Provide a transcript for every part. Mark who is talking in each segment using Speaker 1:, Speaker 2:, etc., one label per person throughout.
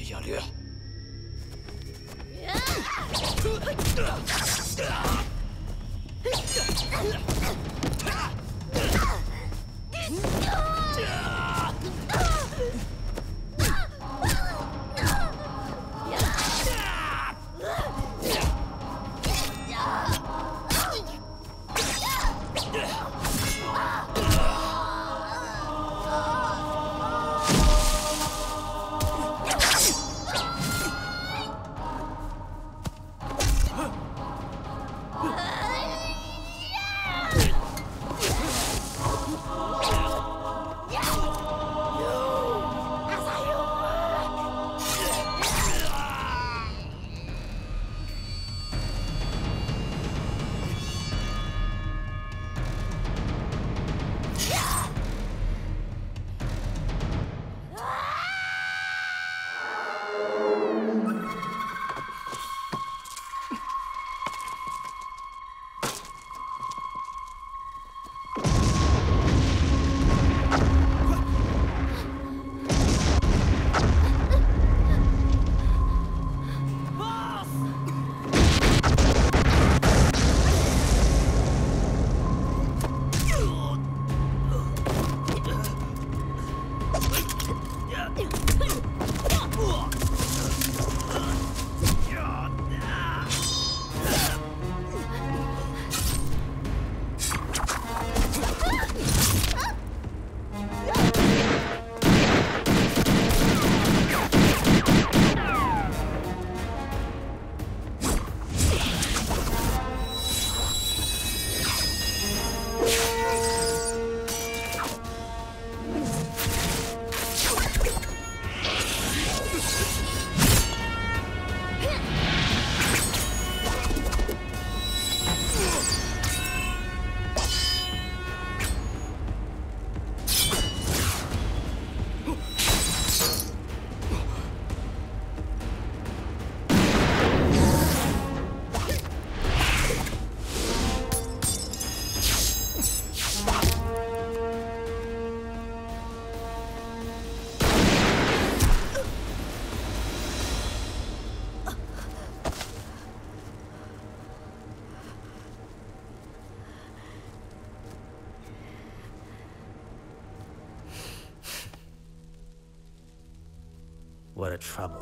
Speaker 1: 亚略。
Speaker 2: What a trouble.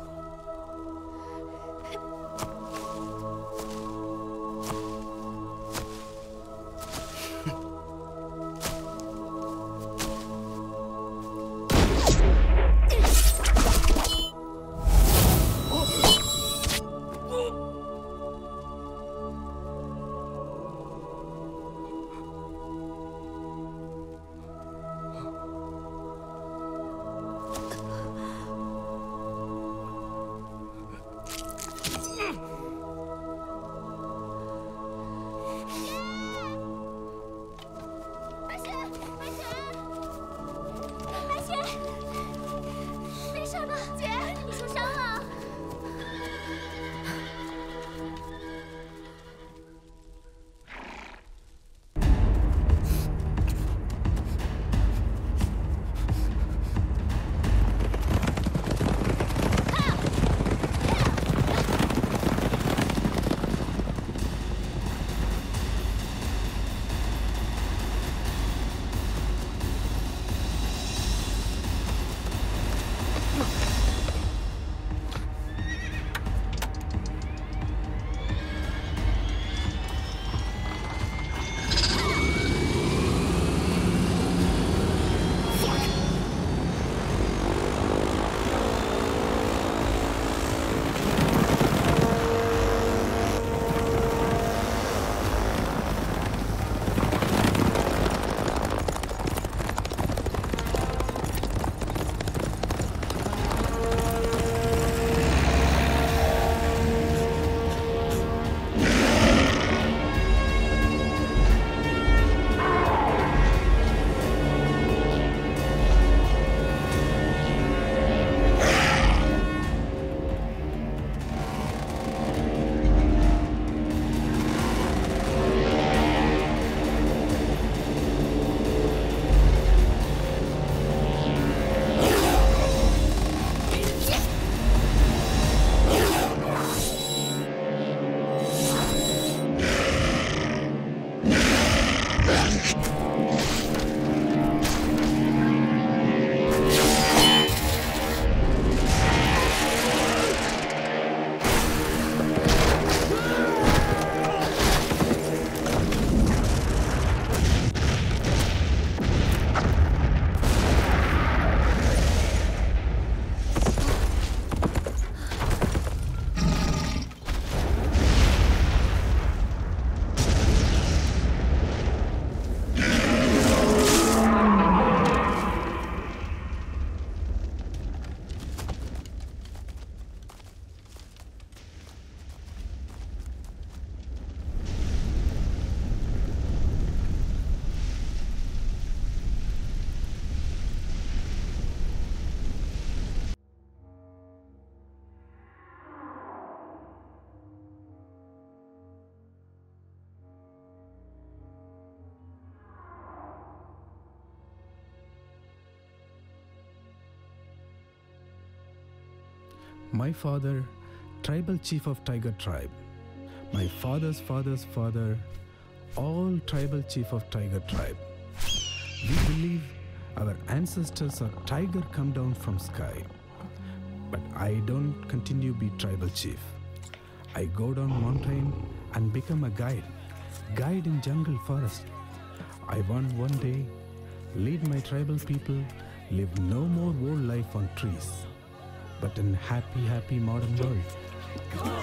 Speaker 1: My father, tribal chief of Tiger tribe. My father's father's father, all tribal chief of Tiger tribe. We believe our ancestors are tiger come down from sky. But I don't continue be tribal chief. I go down mountain and become a guide in jungle forest. I want one day lead my tribal people live no more old life on trees, but in happy modern world.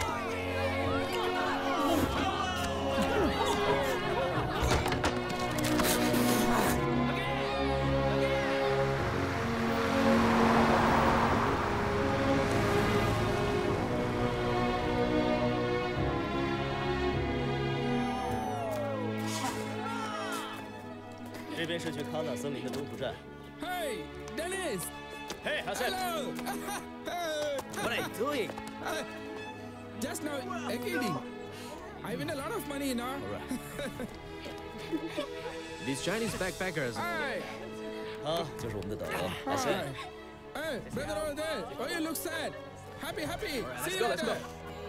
Speaker 2: Hey, Dennis!
Speaker 3: Hey, Hassan!
Speaker 2: Hello!
Speaker 3: What are you doing?
Speaker 2: Just now, kidding. I win a lot of money, you know.
Speaker 3: Alright.
Speaker 4: These Chinese backpackers.
Speaker 2: Hey!
Speaker 3: 他就是我们的导游
Speaker 2: Hi.
Speaker 3: Hassan.
Speaker 2: Hey, brother over there. Why you look sad? Happy.
Speaker 3: Let's
Speaker 2: See you
Speaker 3: go, let's
Speaker 2: later.
Speaker 3: go.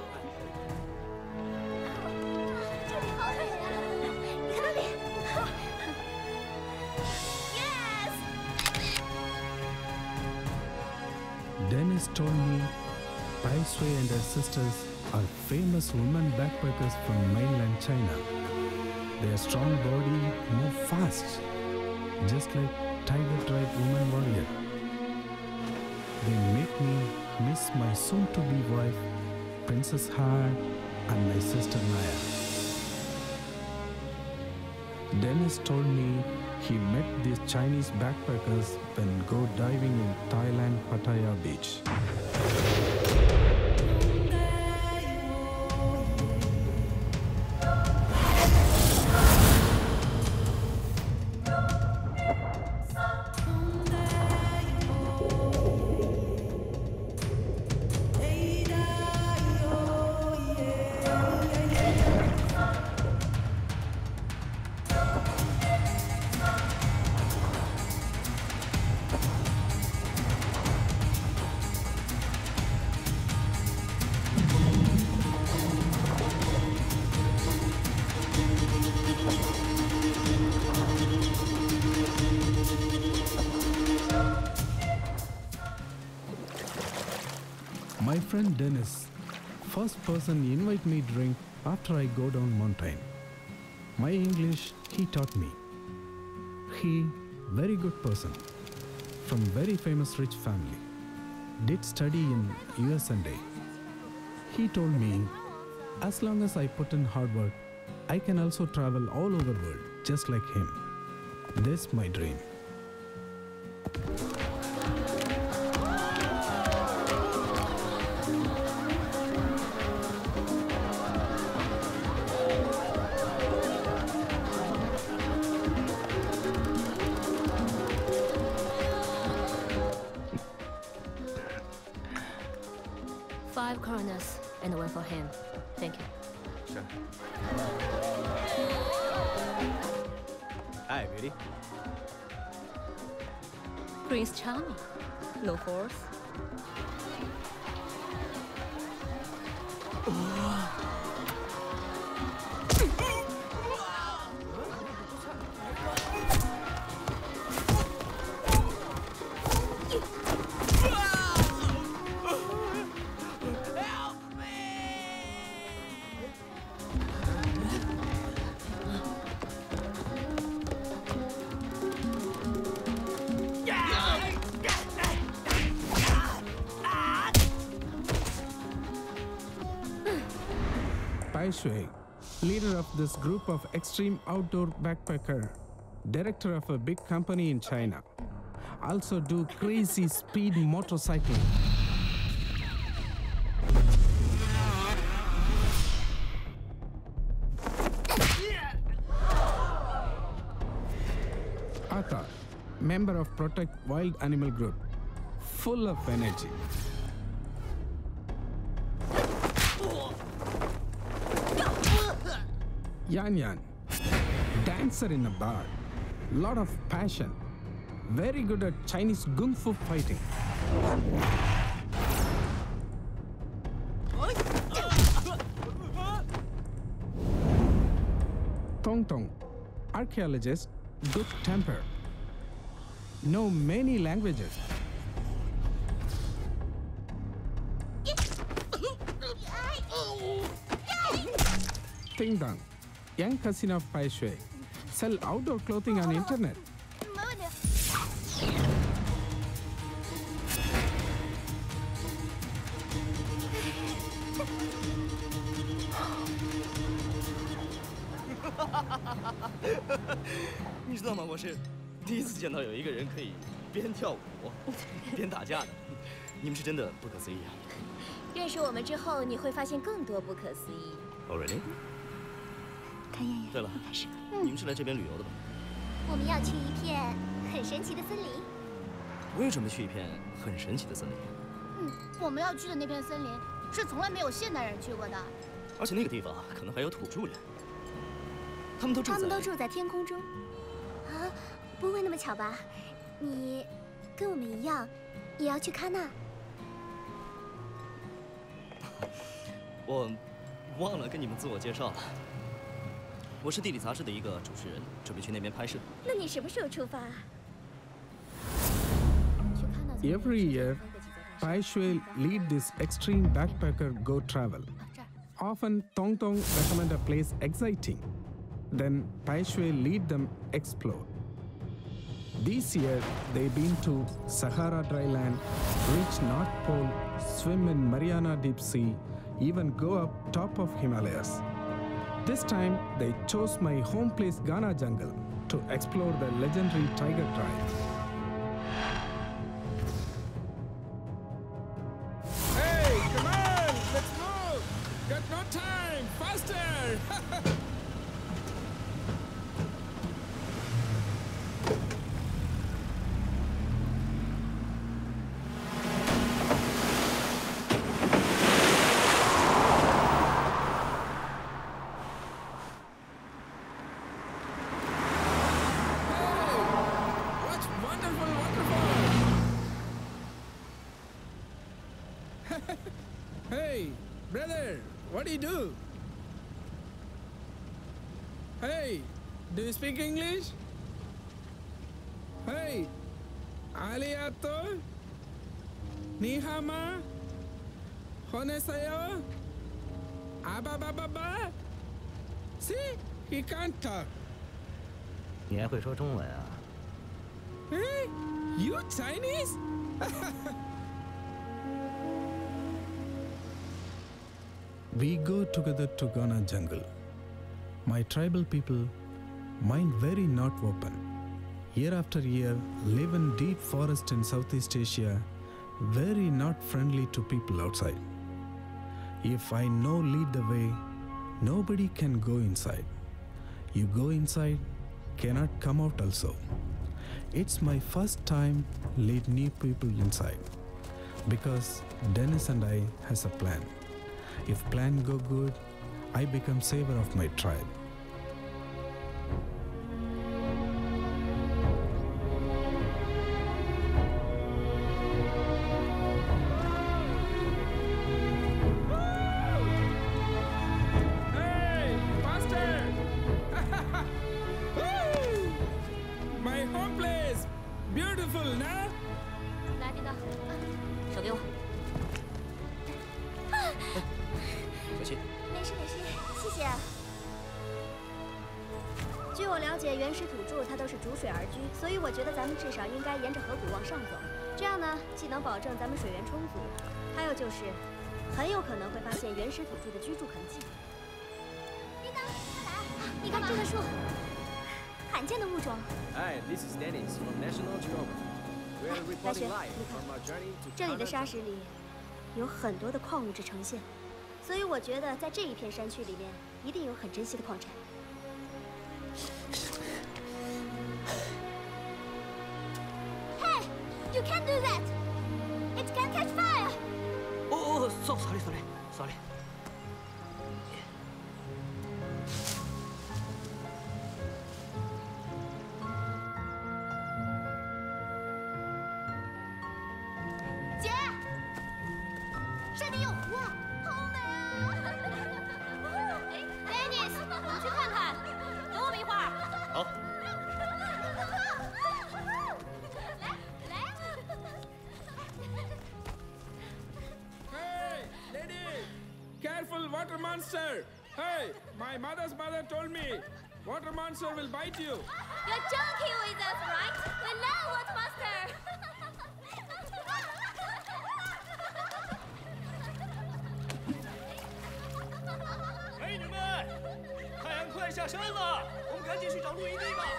Speaker 1: Dennis told me Bai Sui and her sisters are famous women backpackers from mainland China. Their strong body move fast, just like Tiger tribe woman warrior. They make me miss my soon-to-be wife, Princess Han, and my sister Naya. Dennis told me he met these Chinese backpackers when go diving in Thailand Pattaya beach. My friend Dennis, first person invite me drink after I go down mountain. My English he taught me. He very good person, from very famous rich family. Did study in US&A. He told me, as long as I put in hard work, I can also travel all over the world, just like him. This my dream.
Speaker 5: Five coroners and one for him. Thank you.
Speaker 4: Sure. Hi, beauty.
Speaker 5: Prince Charming. No force.
Speaker 1: Bai Sui, leader of this group of extreme outdoor backpacker, director of a big company in China. Also do crazy speed motorcycling. Ata, member of Protect Wild Animal Group, full of energy. Yan, dancer in a bar, lot of passion, very good at Chinese Kung Fu fighting. Tong Tong, archaeologist, good temper, know many languages. Ting Dang, young cousin of Pai Shui, sell outdoor clothing on internet.
Speaker 6: 没问题。
Speaker 3: 你知道吗？我是第一次见到有一个人可以边跳舞边打架的。你们是真的不可思议啊
Speaker 6: 认识我们之后，你会发现更多不可思议。
Speaker 3: ！Oh really？
Speaker 6: 看燕燕，
Speaker 3: 对了
Speaker 6: 开始。
Speaker 3: 你们是来这边旅游的吧？
Speaker 6: 我们要去一片很神奇的森林。
Speaker 3: 我也准备去一片很神奇的森林，
Speaker 6: 我们要去的那片森林是从来没有现代人去过的。
Speaker 3: 而且那个地方可能还有土著人，他们都
Speaker 6: 住在天空中。啊，不会那么巧吧？你跟我们一样，也要去喀纳？
Speaker 3: 我忘了跟你们自我介绍了。我是地理杂志的一个主持人，准备去那边拍摄。
Speaker 6: 那你什么时候出发？
Speaker 1: Every year, Pai Shui lead this extreme backpacker go travel. Often, Tong Tong recommend a place exciting. Then, Pai Shui lead them explore. This year, they've been to Sahara dryland, reach North Pole, swim in Mariana Deep Sea, even go up top of Himalayas. This time, they chose my home place Ghana jungle to explore the legendary tiger tribe.
Speaker 2: Hey, come on, let's move. Got no time. Faster. What's wonderful waterfall? Hey, brother, what do you do? Hey, do you speak English? Hey, Aliato? Nihama? Honesayo? Abababa? See, he can't talk.
Speaker 3: 你还会说中文啊？
Speaker 2: Hey, you Chinese?
Speaker 1: We go together to Ghana jungle. My tribal people, mind very not open. Year after year, live in deep forest in Southeast Asia, very not friendly to people outside. If I no lead the way, nobody can go inside. You go inside, cannot come out also. It's my first time lead new people inside, because Dennis and I has a plan. If plan go good, I become savior of my tribe.
Speaker 2: Hey, faster! Woo! My home place, beautiful, nah?
Speaker 6: 来，叮当，手给我。
Speaker 3: 小心！
Speaker 6: 没事没事，谢谢。据我了解，原始土著它都是逐水而居，所以我觉得咱们至少应该沿着河谷往上走。这样呢，既能保证咱们水源充足，还有就是很有可能会发现原始土著的居住痕迹。叮当，快来！你看这棵树，罕见的物种。
Speaker 4: Hi, this is Dennis from National Geographic. We are
Speaker 6: 大雪，
Speaker 4: reporting live
Speaker 6: 你看
Speaker 4: from our journey to
Speaker 6: 这里的
Speaker 4: Ghana
Speaker 6: 沙石里有很多的矿物质呈现，所以我觉得在这一片山区里面一定有很珍惜的矿产。Hey, you can't do that! It can catch fire!
Speaker 3: 哦，sorry。
Speaker 6: 姐，山顶有湖，好美啊！Dennis，我们去看看。等我
Speaker 3: 好。
Speaker 2: Hey, lady! Careful, water monster! Hey, my mother's mother told me, water monster will bite you.
Speaker 6: You're joking with us, right? We love Water Monster.
Speaker 3: 美女们，太阳快下山了，我们赶紧去找露营地吧。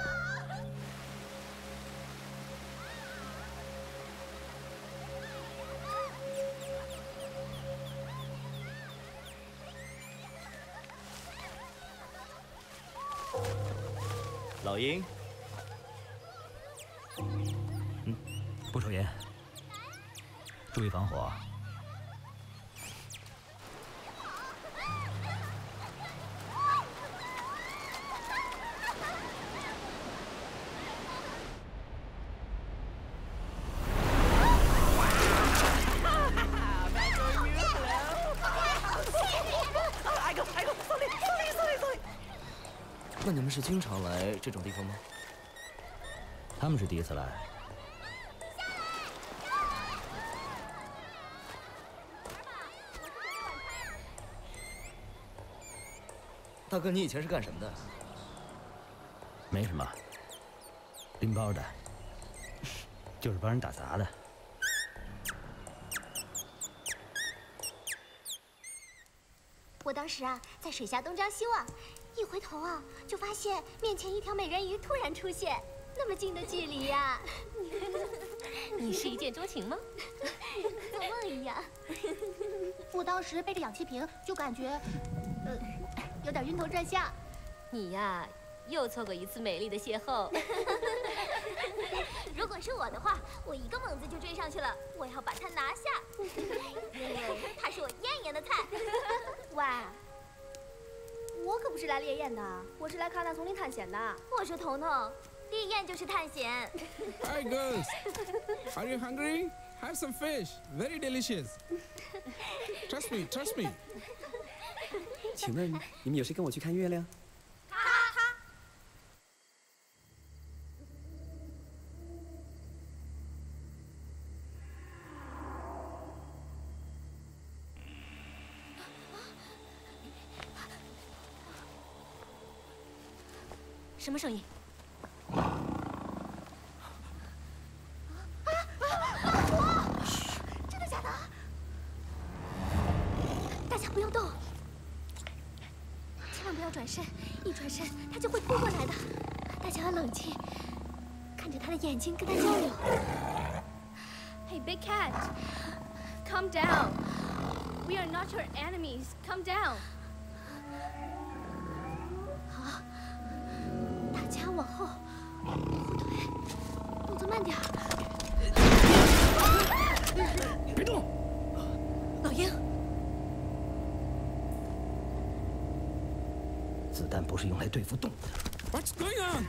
Speaker 3: 老鹰，
Speaker 7: 不抽烟，注意防火。
Speaker 3: 那你们是经常来这种地方吗？
Speaker 7: 他们是第一次来。
Speaker 3: 大哥，你以前是干什么的？
Speaker 7: 没什么，拎包的，就是帮人打杂的。
Speaker 6: 我当时啊，在水下东张西望，一回头啊，就发现面前一条美人鱼突然出现，那么近的距离呀、
Speaker 5: 你是一见钟情吗？
Speaker 6: 做梦一样。
Speaker 8: 我当时背着氧气瓶，就感觉，有点晕头转向。
Speaker 5: 你呀，又错过一次美丽的邂逅。
Speaker 6: 如果是我的话，我一个猛子就追上去了，我要把他拿下，因为他是我艳艳的菜。喂，我可不是来猎艳的，我是来看丛林探险的。我说彤彤，猎艳就是探险。
Speaker 2: Hi, girls. Are you hungry? Have some fish. Very delicious. Trust me, trust me.
Speaker 4: 请问你们有谁跟我去看月亮？
Speaker 5: 什么声音？
Speaker 6: 真的假的？大家不要动，千万不要转身，一转身他就会扑过来的。大家要冷静，看着他的眼睛跟他交流。
Speaker 8: Hey, big cat, calm down. We are not your enemies. Calm down.
Speaker 6: 好，大家往后，后退，动作慢点儿。
Speaker 7: 别动！
Speaker 5: 老鹰，
Speaker 7: 子弹不是用来对付动物的。
Speaker 2: What's going on?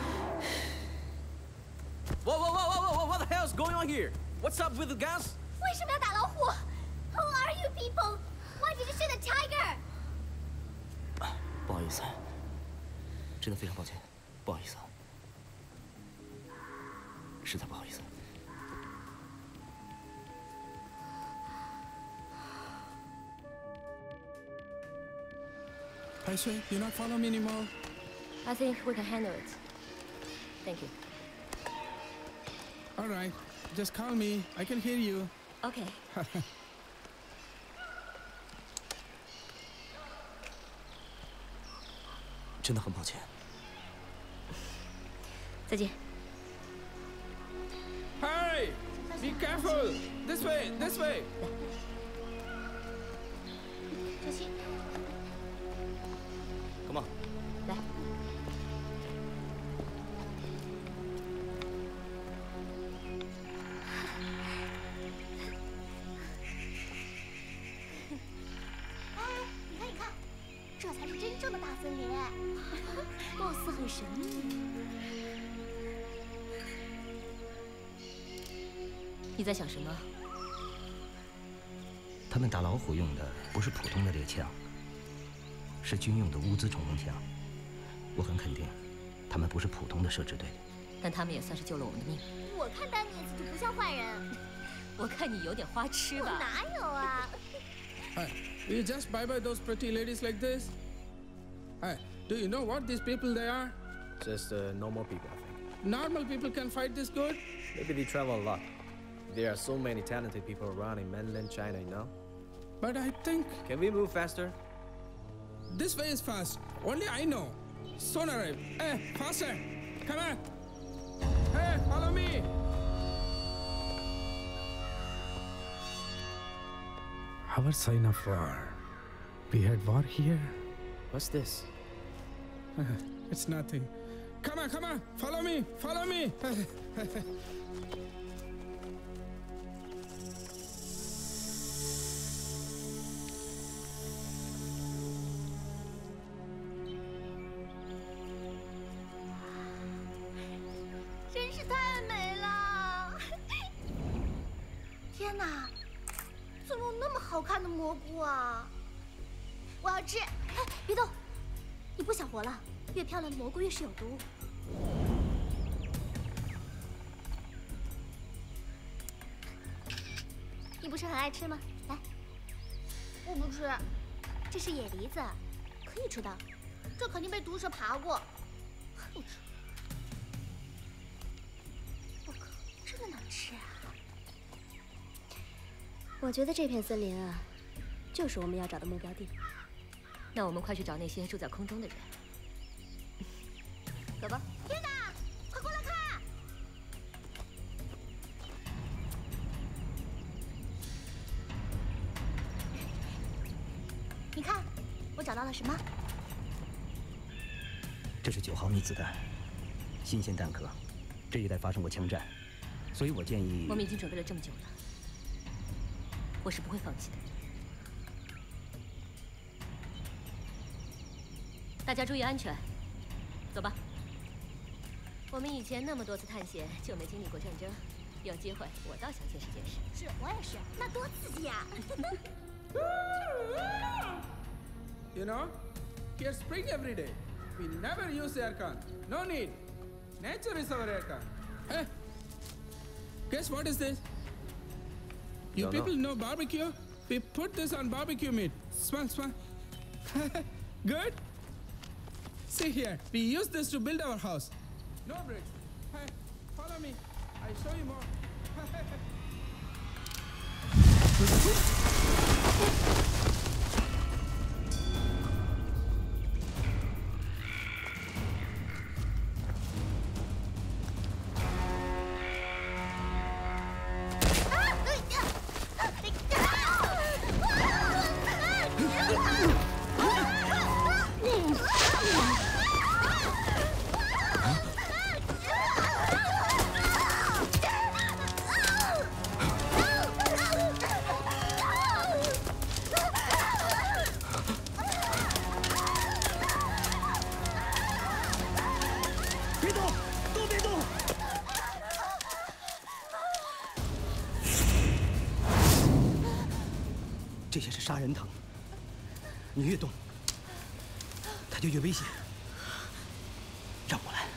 Speaker 4: What the hell's going on here? What's up with the guns?
Speaker 6: 为什么要打老虎 ？Who are you people? Why did you shoot a tiger?
Speaker 3: 不好意思，真的非常抱歉，不好意思，实在不好意思。
Speaker 2: I swear, you not follow me anymore.
Speaker 5: I think we can handle it. Thank you.
Speaker 2: All right, just call me. I can hear you.
Speaker 5: OK。
Speaker 3: 真的很抱歉。
Speaker 5: 再见。
Speaker 2: Hey, be careful. This way, this way.
Speaker 6: 小心。
Speaker 3: Come on.
Speaker 5: 来。
Speaker 6: 你看，你看，这才是真正的大森林，貌似很神秘。
Speaker 5: 你在想什么？
Speaker 7: 他们打老虎用的不是普通的猎枪，是军用的乌兹冲锋枪。我很肯定， 他们不是普通的摄制队，
Speaker 5: 但他们也算是救了我们的命。
Speaker 6: 我看丹尼斯就不像坏人。
Speaker 5: 我看你有点花痴吧？
Speaker 6: 哪有啊？
Speaker 2: Hey, do you just bye those pretty ladies like this? Hey, do you know what these people they are?
Speaker 4: Just normal people, I think.
Speaker 2: Normal people can fight this good?
Speaker 4: Maybe they travel a lot. There are so many talented people around in mainland China, you know?
Speaker 2: But I think
Speaker 4: Can we move faster?
Speaker 2: this way is fast. Only I know. Soon arrive. Hey, faster. Come on. Hey, follow me.
Speaker 1: Our sign of war. We had war here.
Speaker 4: What's this?
Speaker 2: It's nothing. Come on, come on. Follow me. Follow me.
Speaker 6: 真是太美了！天哪，怎么有那么好看的蘑菇啊？我要吃！哎，别动，你不想活了。越漂亮的蘑菇越是有毒。你不是很爱吃吗？来，我不吃。这是野梨子，可以吃的。这肯定被毒蛇爬过。不吃。 这个能吃啊！我觉得这片森林啊，就是我们要找的目标地。
Speaker 5: 那我们快去找那些住在空中的人。
Speaker 6: 走吧。天哪，快过来看！你看，我找到了什么？
Speaker 7: 这是9毫米子弹，新鲜弹壳，这一带发生过枪战。 所以我建议，
Speaker 5: 我们已经准备了这么久了，我是不会放弃的。大家注意安全，走吧。我们以前那么多次探险，就没经历过战争，有机会我倒想见识见识。
Speaker 6: 是我也是，那多刺激呀！
Speaker 2: You know, here's spring every day. We never use aircon. No need. Nature is our aircon. Hey, guess what is this? You
Speaker 4: Don't
Speaker 2: people know barbecue? We put this on barbecue meat. Smell, smell. Good? See here, we use this to build our house. No bricks. Hey, follow me. I show you more.
Speaker 7: “这些是杀人藤，你越动，它就越危险。让我来。”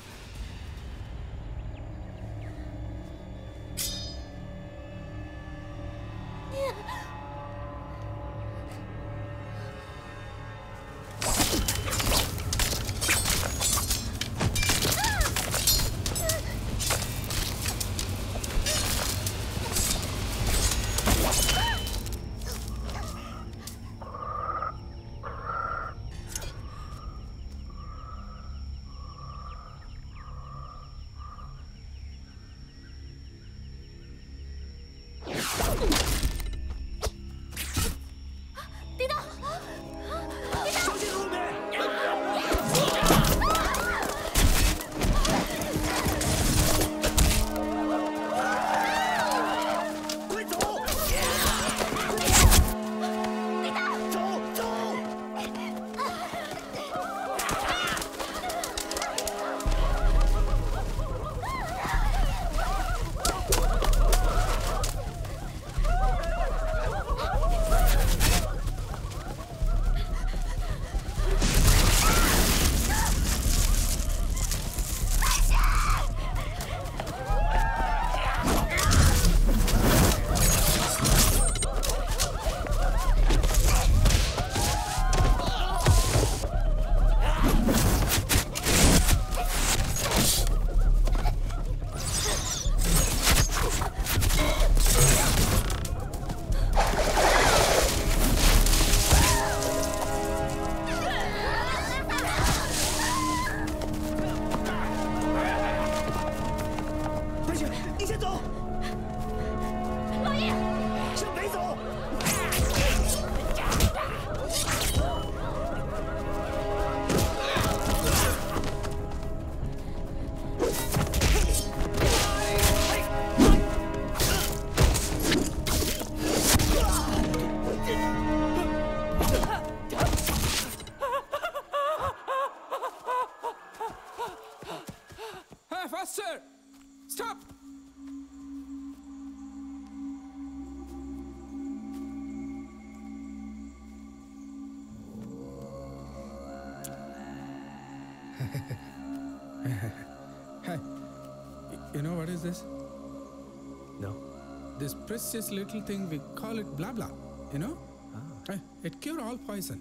Speaker 2: Hey, you know what is this?
Speaker 4: No.
Speaker 2: This precious little thing, we call it blah blah, you know? It cures all poison.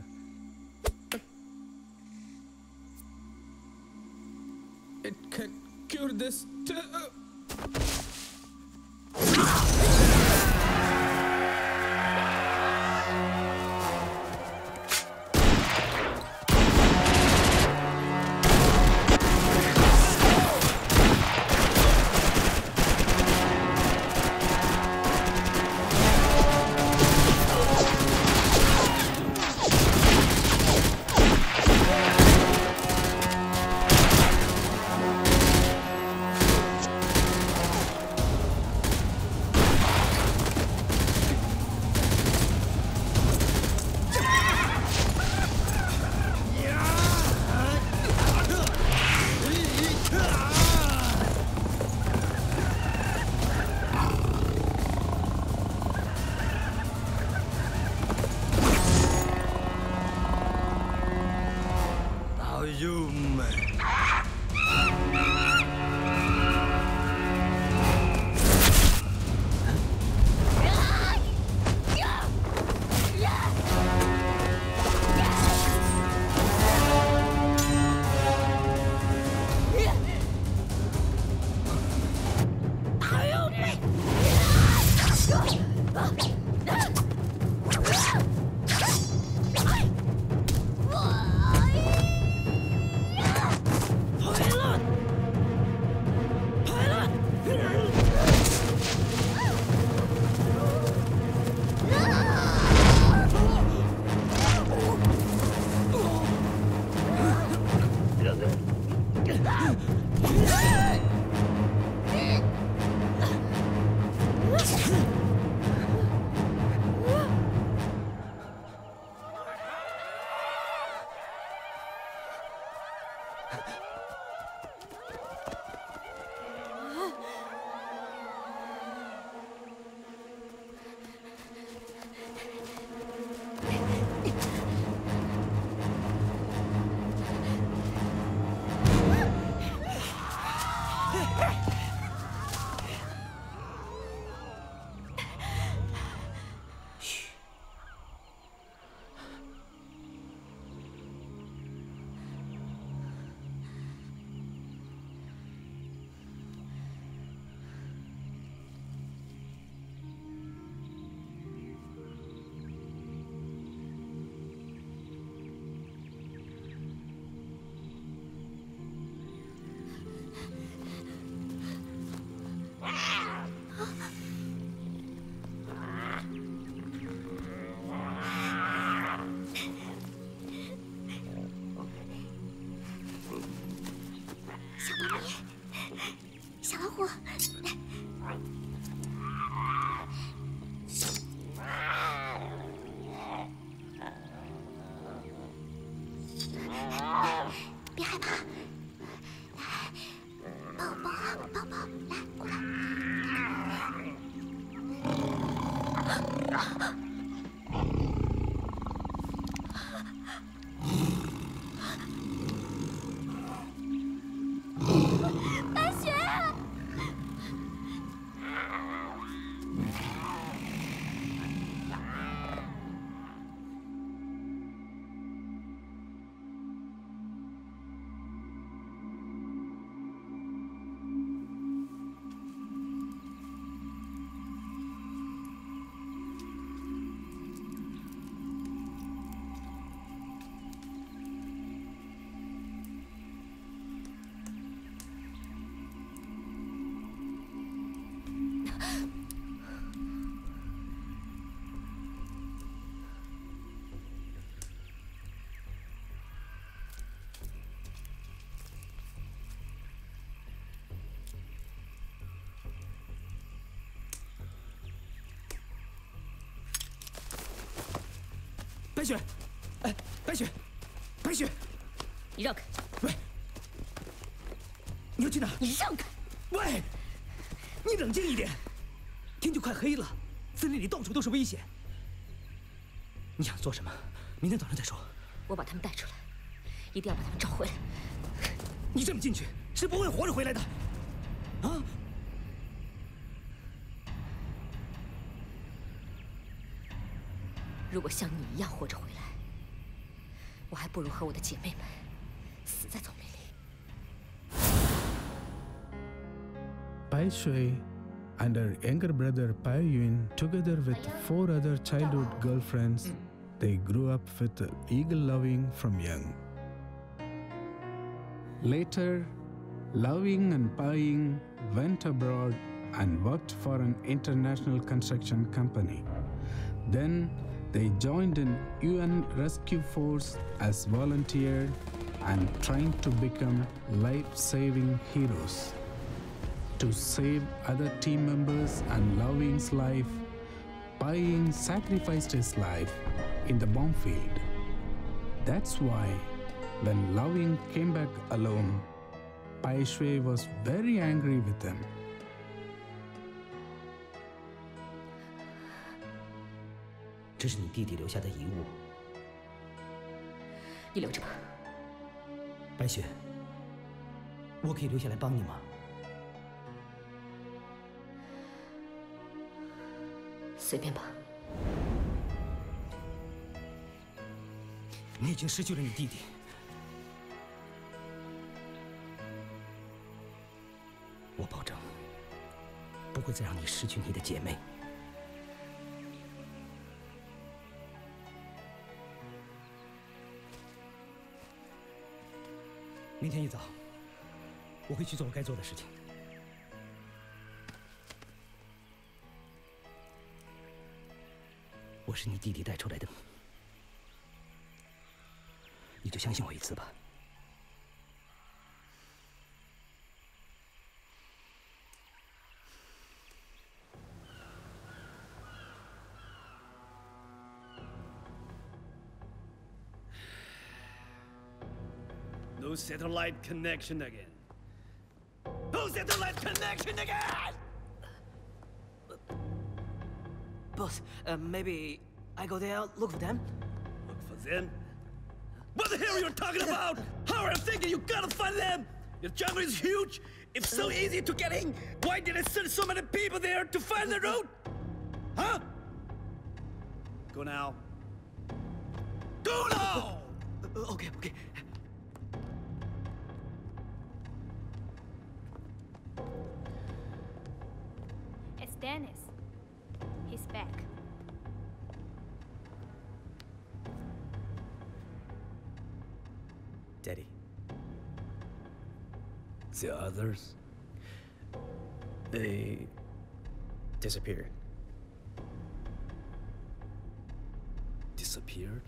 Speaker 2: It can cure this too.
Speaker 7: 白雪，哎，白雪，白雪，
Speaker 5: 你让开！
Speaker 7: 喂，你要去哪？
Speaker 5: 你让开！
Speaker 7: 喂，你冷静一点，天就快黑了，森林里到处都是危险。你想做什么？明天早上再说。
Speaker 5: 我把他们带出来，一定要把他们找回来。
Speaker 7: 你这么进去是不会活着回来的，啊！
Speaker 5: 如果像你一样活着回来，我还不如和我的姐妹们死在丛林里。
Speaker 1: Bai Shui and her younger brother Bai Yun, together with 4 other childhood girlfriends, they grew up with eagle loving from young. Later, Loving and Bai Ying went abroad and worked for an international construction company. Then they joined an UN rescue force as volunteers and trained to become life-saving heroes. To save other team members and Loving's life, Bai Ying sacrificed his life in the bomb field. That's why, when Loving came back alone, Bai Shui was very angry with him.
Speaker 7: 这是你弟弟留下的遗物，
Speaker 5: 你留着吧。
Speaker 7: 白雪，我可以留下来帮你吗？
Speaker 5: 随便吧。
Speaker 7: 你已经失去了你弟弟，我保证不会再让你失去你的姐妹。明天一早，我会去做我该做的事情。我是你弟弟带出来的，你就相信我一次吧。
Speaker 9: No satellite connection again. No satellite connection again!
Speaker 3: Boss, maybe I go there, look for them?
Speaker 9: Look for them? What the hell are you talking about? How are you thinking you gotta find them? Your jungle is huge. It's so easy to get in. Why did I send so many people there to find the route? Huh? Go now. Go now!
Speaker 3: Okay.
Speaker 8: It's Dennis. He's back.
Speaker 4: Daddy.
Speaker 9: The others?
Speaker 4: They disappeared.
Speaker 9: Disappeared?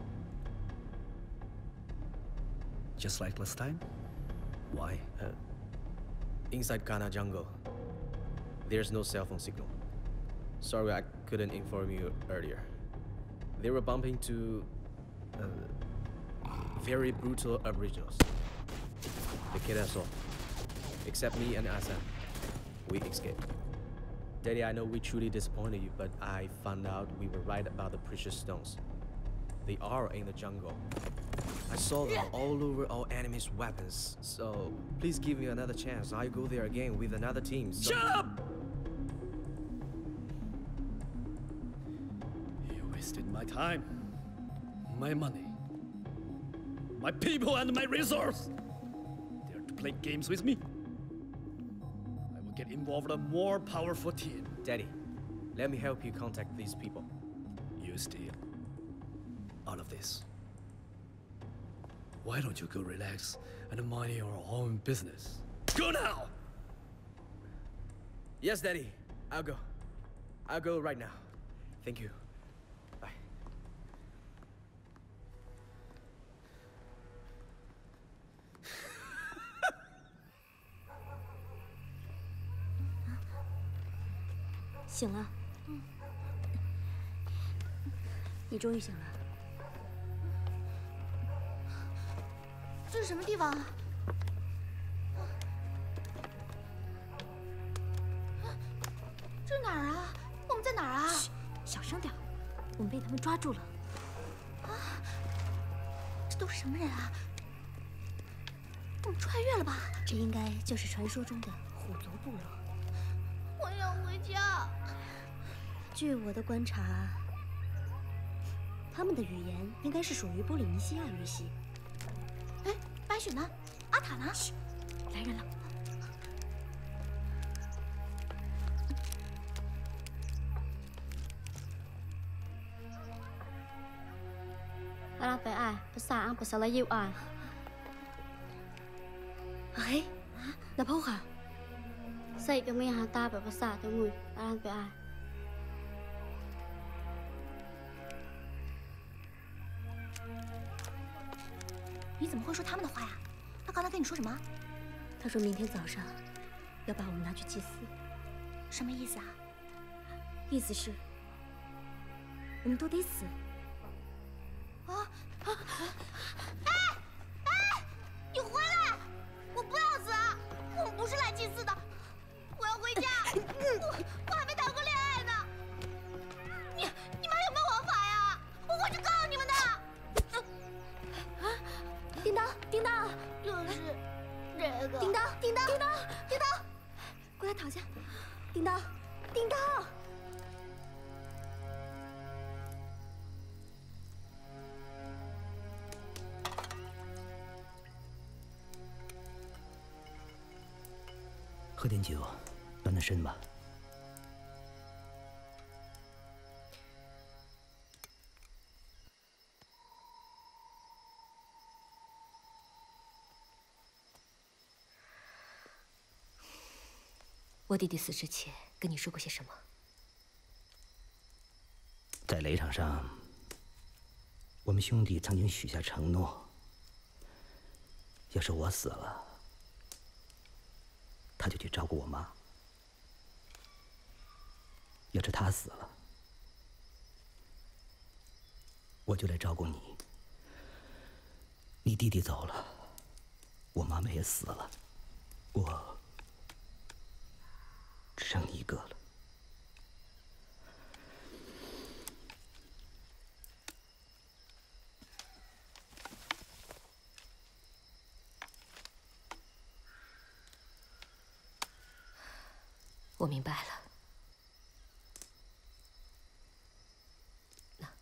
Speaker 9: Just like last time? Why?
Speaker 4: Inside Ghana jungle, there's no cell phone signal. Sorry I couldn't inform you earlier. They were bumping to very brutal aboriginals. They killed us all. Except me and Asan. We escaped. Daddy, I know we truly disappointed you, but I found out we were right about the precious stones. They are in the jungle. I saw them all over our enemies' weapons. So, please give me another chance. I'll go there again with another team.
Speaker 9: Shut up! You wasted my time, my money, my people, and my resource. Dare to play games with me? I will get involved in a more powerful team.
Speaker 4: Daddy, let me help you contact these people.
Speaker 9: You stay out of this. Why don't you go relax and mind your own business? Go now!
Speaker 4: Yes, Daddy. I'll go. I'll go right now. Thank you. Bye.
Speaker 6: 醒了。你终于醒了。
Speaker 8: 这是什么地方啊？这是哪儿啊？我们在哪儿啊？
Speaker 6: 嘘，小声点。我们被他们抓住了。
Speaker 8: 啊！这都是什么人啊？
Speaker 6: 我们穿越了吧？这应该就是传说中的虎族部落。
Speaker 8: 我想回家。
Speaker 6: 据我的观察，他们的语言应该是属于波利尼西亚语系。哎，白雪呢？阿塔呢？嘘，来人了。
Speaker 10: Alang phải ai? Basa ang pasalayiw ai?
Speaker 6: Ấy, là bố hả?
Speaker 10: Say cho mi hàng ta phải basa cho mùi. Alang phải ai?
Speaker 6: 你怎么会说他们的话呀？他刚才跟你说什么？他说明天早上要把我们拿去祭祀。什么意思啊？意思是我们都得死。
Speaker 8: 你回来！我不要死！我们不是来祭祀的，我要回家。我还没谈过恋爱呢。你们还有没有王法呀？我会去告你们的。
Speaker 6: 叮当，叮当，
Speaker 8: 就是这个。
Speaker 6: 叮当，叮当，叮当，叮当，过来躺下。叮当，叮当。
Speaker 7: 喝点酒，暖暖身吧。
Speaker 5: 我弟弟死之前跟你说过些什么？
Speaker 7: 在擂场上，我们兄弟曾经许下承诺：要是我死了， 他就去照顾我妈。要是他死了，我就来照顾你。你弟弟走了，我妈妈也死了，我只剩你一个了。
Speaker 5: 我明白了。那，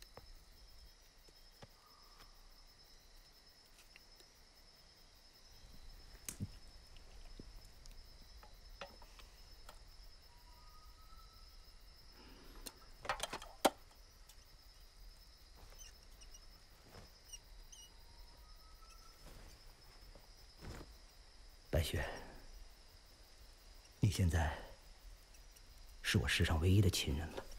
Speaker 7: 白雪，你现在 是我世上唯一的亲人了。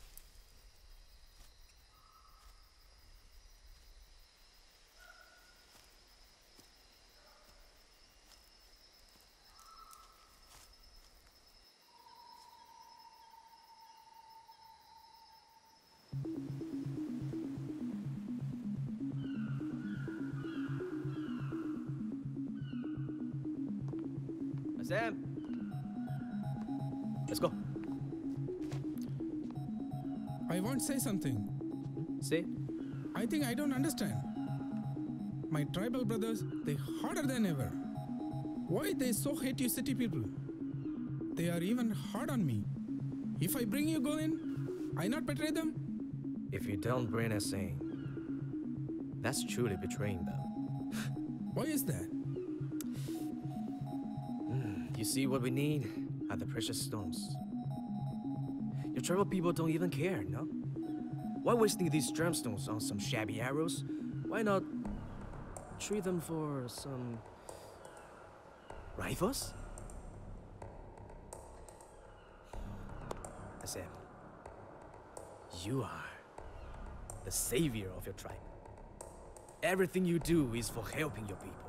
Speaker 4: Sam, let's go.
Speaker 2: I want to say something.
Speaker 4: Say.
Speaker 2: I think I don't understand. My tribal brothers, they harder than ever. Why they so hate you city people? They are even hard on me. If I bring you Golin, I not betray them?
Speaker 4: If you don't bring us in, that's truly betraying them.
Speaker 2: Why is that?
Speaker 4: You see, what we need are the precious stones. Your tribal people don't even care, no? Why wasting these gemstones on some shabby arrows? Why not trade them for some rifles? Sam, you are the savior of your tribe. Everything you do is for helping your people.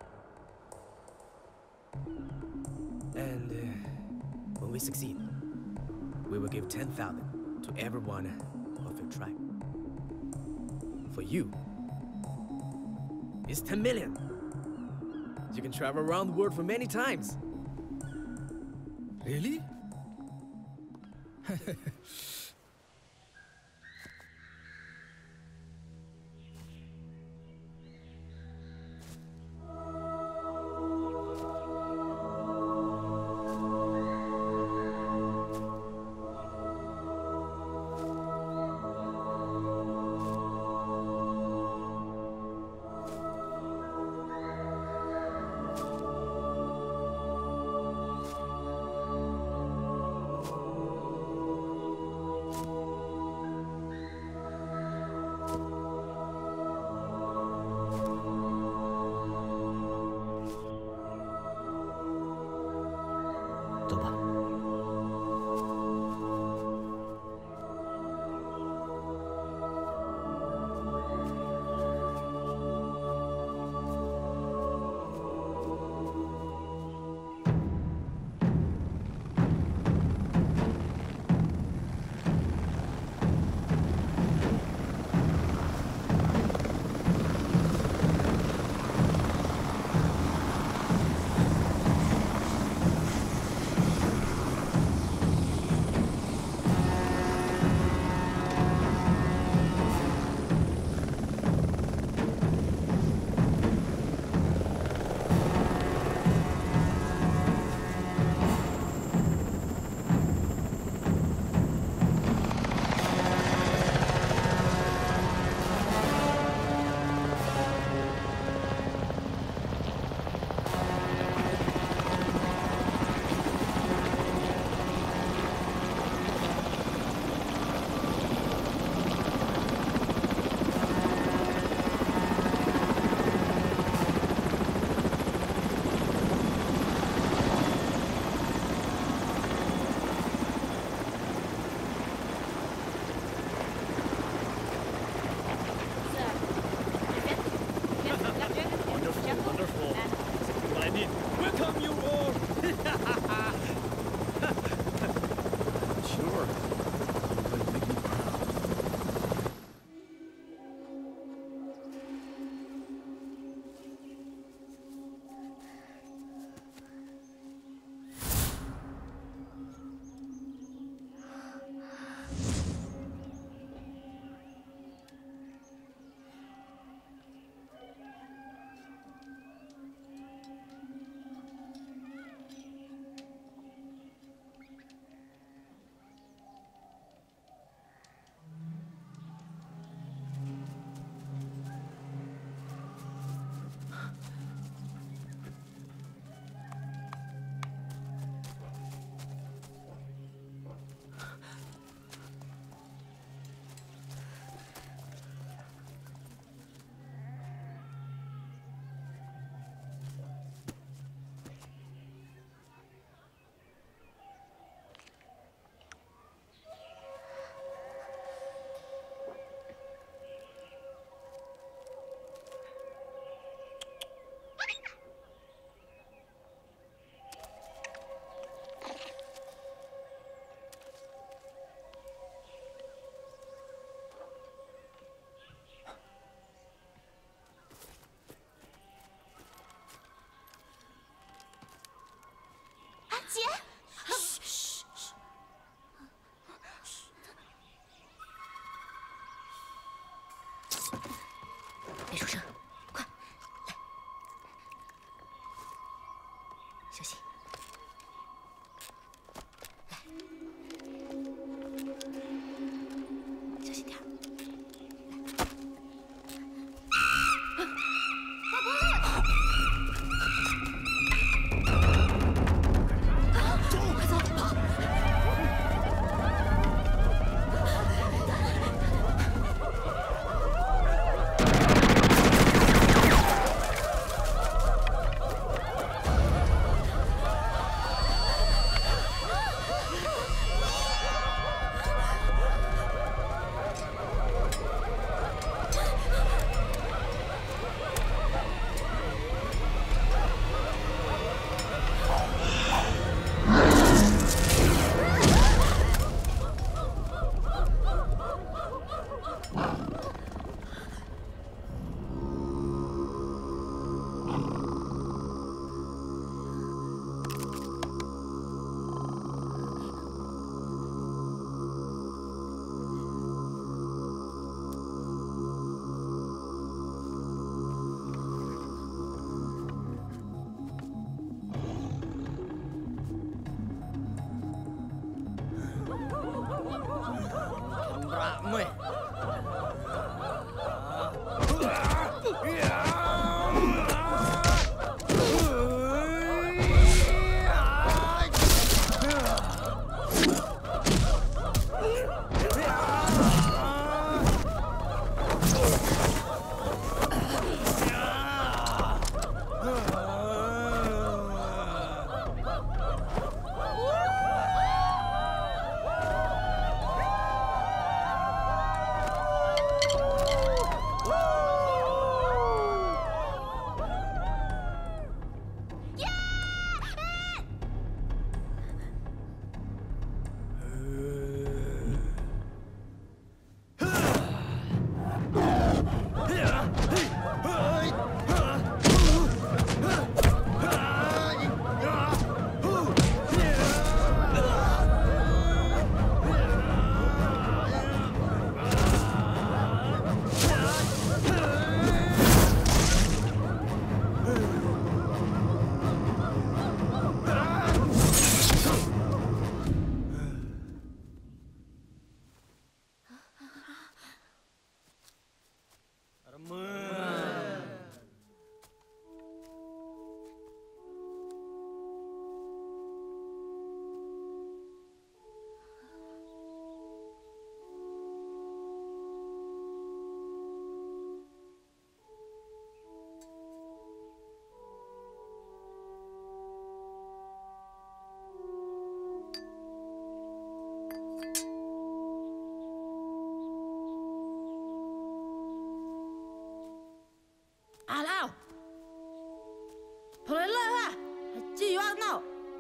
Speaker 4: And when we succeed, we will give 10,000 to every one of your tribe. For you, it's 10 million. You can travel around the world for many times.
Speaker 2: Really?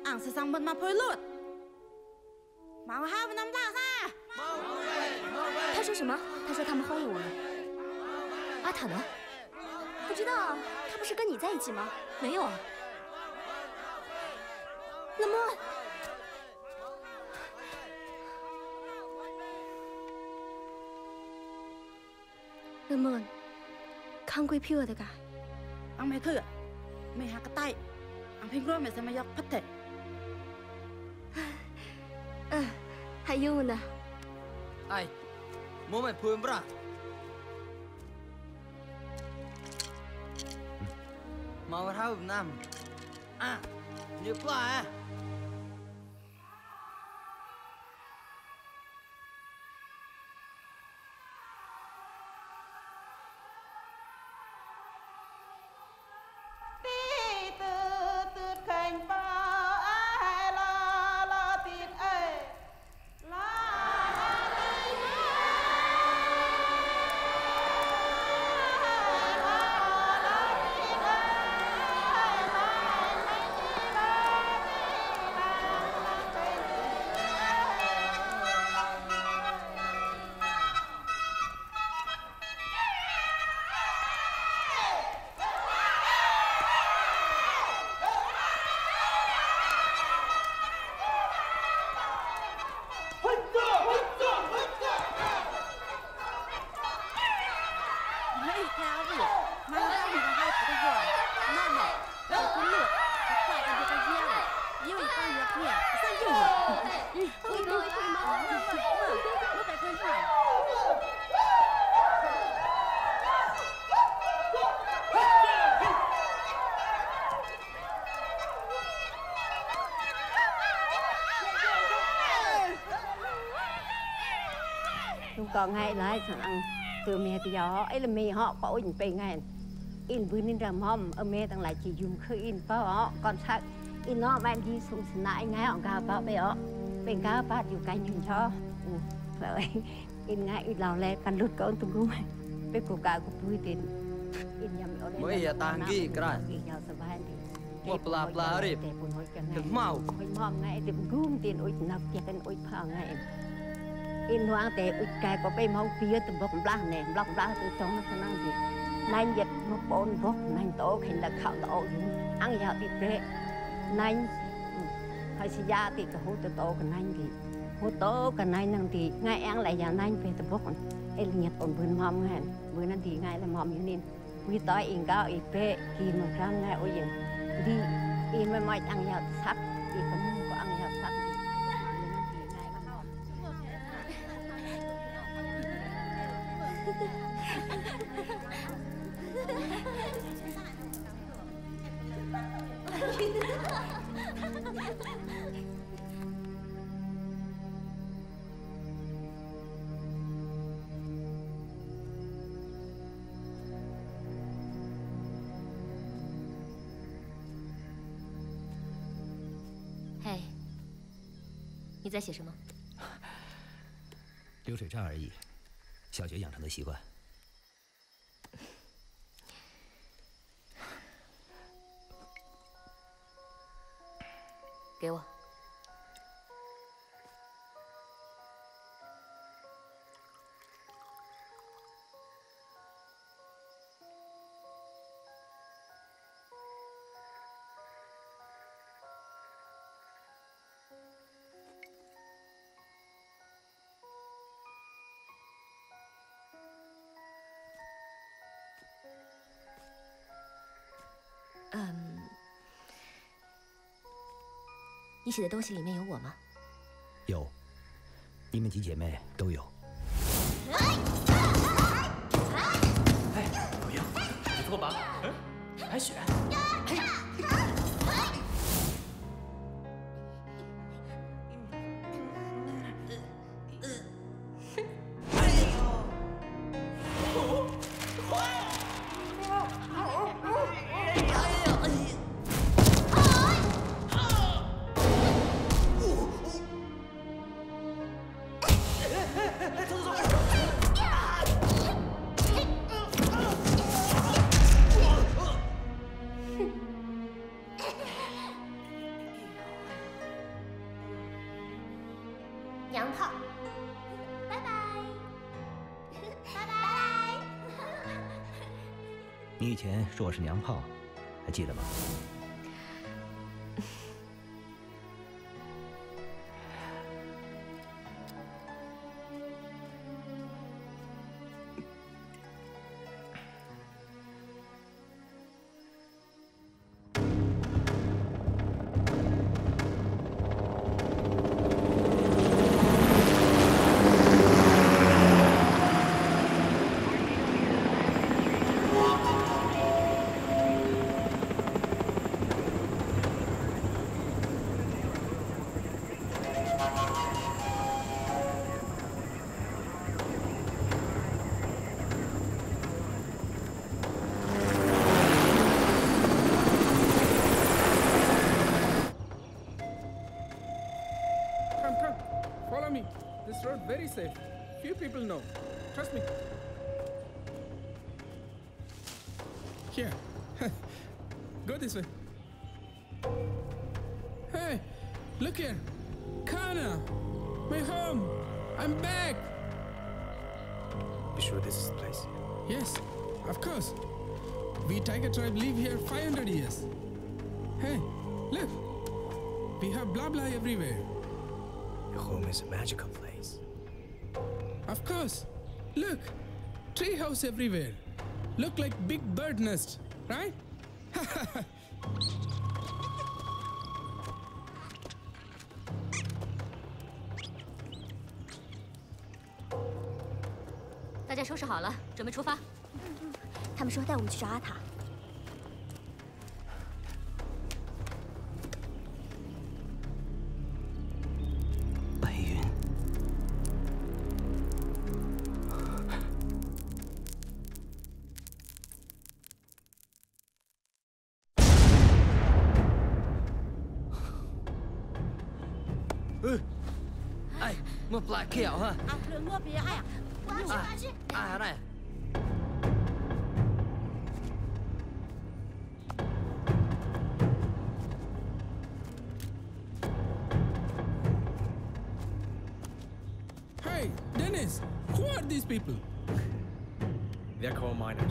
Speaker 11: Ang sẽ sang bên mà phơi lụt. Mau hai bên năm ra ra.
Speaker 6: 他说什么？他说他们欢迎我们。阿塔呢？不知道啊，他不是跟你在一起吗？
Speaker 5: 没有啊。
Speaker 6: 那么，那么，康贵票的噶
Speaker 11: ？Ang mày thử, mày hạ cái tay. Ang phim rồi mày sẽ mày dọc phát thể.
Speaker 6: 还有呢。
Speaker 7: 哎，我们碰不着。mau tháo Việt Nam. À, nhiều quá.
Speaker 12: Còn ngày lại thằng ăn từ mẹ thì giờ ấy là mẹ họ có in về ngày in vừa nên làm hòm ở mẹ thằng lại chỉ dùng khơi in bao họ còn sao in nó ban đi xuống xin lại ngay họ cao bao bây giờ bên cao baoอยู่ไกลnhìn cho vậy in ngay in lào lẹ căn lút con tụi cũng bên cổ cả của vui tiền in nhầm ở đây
Speaker 7: mới giờ tàng ghi cái
Speaker 12: in nhau sờ vai thì
Speaker 7: một bla bla đi đừng mau
Speaker 12: mình mong ngay thì gom tiền ôi nạp tiền bên ôi phao ngay in hoangแต่อุดไก่ก็ไปมองเปียตัวบกบล้างเนี่ยบล็อกบล้างตัวตรงนั้นนั่งดินายหยัดมาปนบกนายโตเห็นแต่ข่าวโตอยู่อังยาวติดเละนายให้สิยาติดกับหูโตกันนายดิหูโตกันนายนั่งดิง่ายอังไหลยาวนายไปตัวบกเอ็นหยัดอ่อนบืนมอมไงบืนนั่นดิง่ายละมอมอยู่นี่วิต่อยอิงก้าวอีเป๊ะกินมันครั้งง่ายโอ้ยยังดีอินไม่ไม่อังยาวซักอีกก็มึงก็อังยาวซัก
Speaker 5: 嘿，你在写什么？
Speaker 13: 流水账而已，小学养成的习惯。
Speaker 5: 给我。你写的东西里面有我吗？
Speaker 13: 有，你们几姐妹都有。
Speaker 3: 哎，狗英，你错吧？白雪。
Speaker 13: 你以前说我是娘炮，还记得吗？
Speaker 2: This road very safe. Few people know. Trust me. Here. Go this way. Hey, look here. Kana, my home. I'm back.
Speaker 4: You sure this is the place?
Speaker 2: Yes, of course. We Tiger tribe live here 500 years. Hey, look. We have blah blah everywhere.
Speaker 4: Your home is a magical place.
Speaker 2: Of course. Look, tree house everywhere. Look like big bird nest, right?
Speaker 5: 大家收拾好了，准备出发。
Speaker 6: 他们说带我们去找阿塔。
Speaker 7: 白云。
Speaker 3: 哎，我不来跳哈。
Speaker 11: 啊，轮我别哎呀！
Speaker 8: 我要去，我要去。
Speaker 3: 哎来。
Speaker 2: Hey, Dennis, who are these people?
Speaker 4: They're coal miners.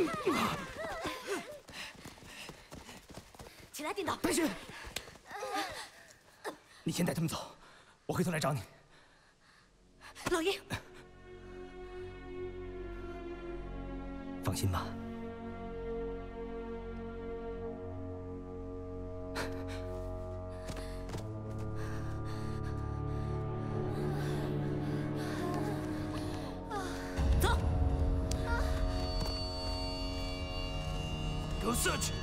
Speaker 5: 起来，丁导。
Speaker 7: 白雪，你先带他们走，我回头来找你。
Speaker 5: 老爷，
Speaker 7: 放心吧。
Speaker 5: 走。
Speaker 9: Go search.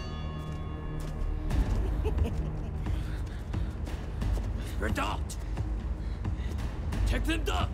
Speaker 9: Spread out. Take them down.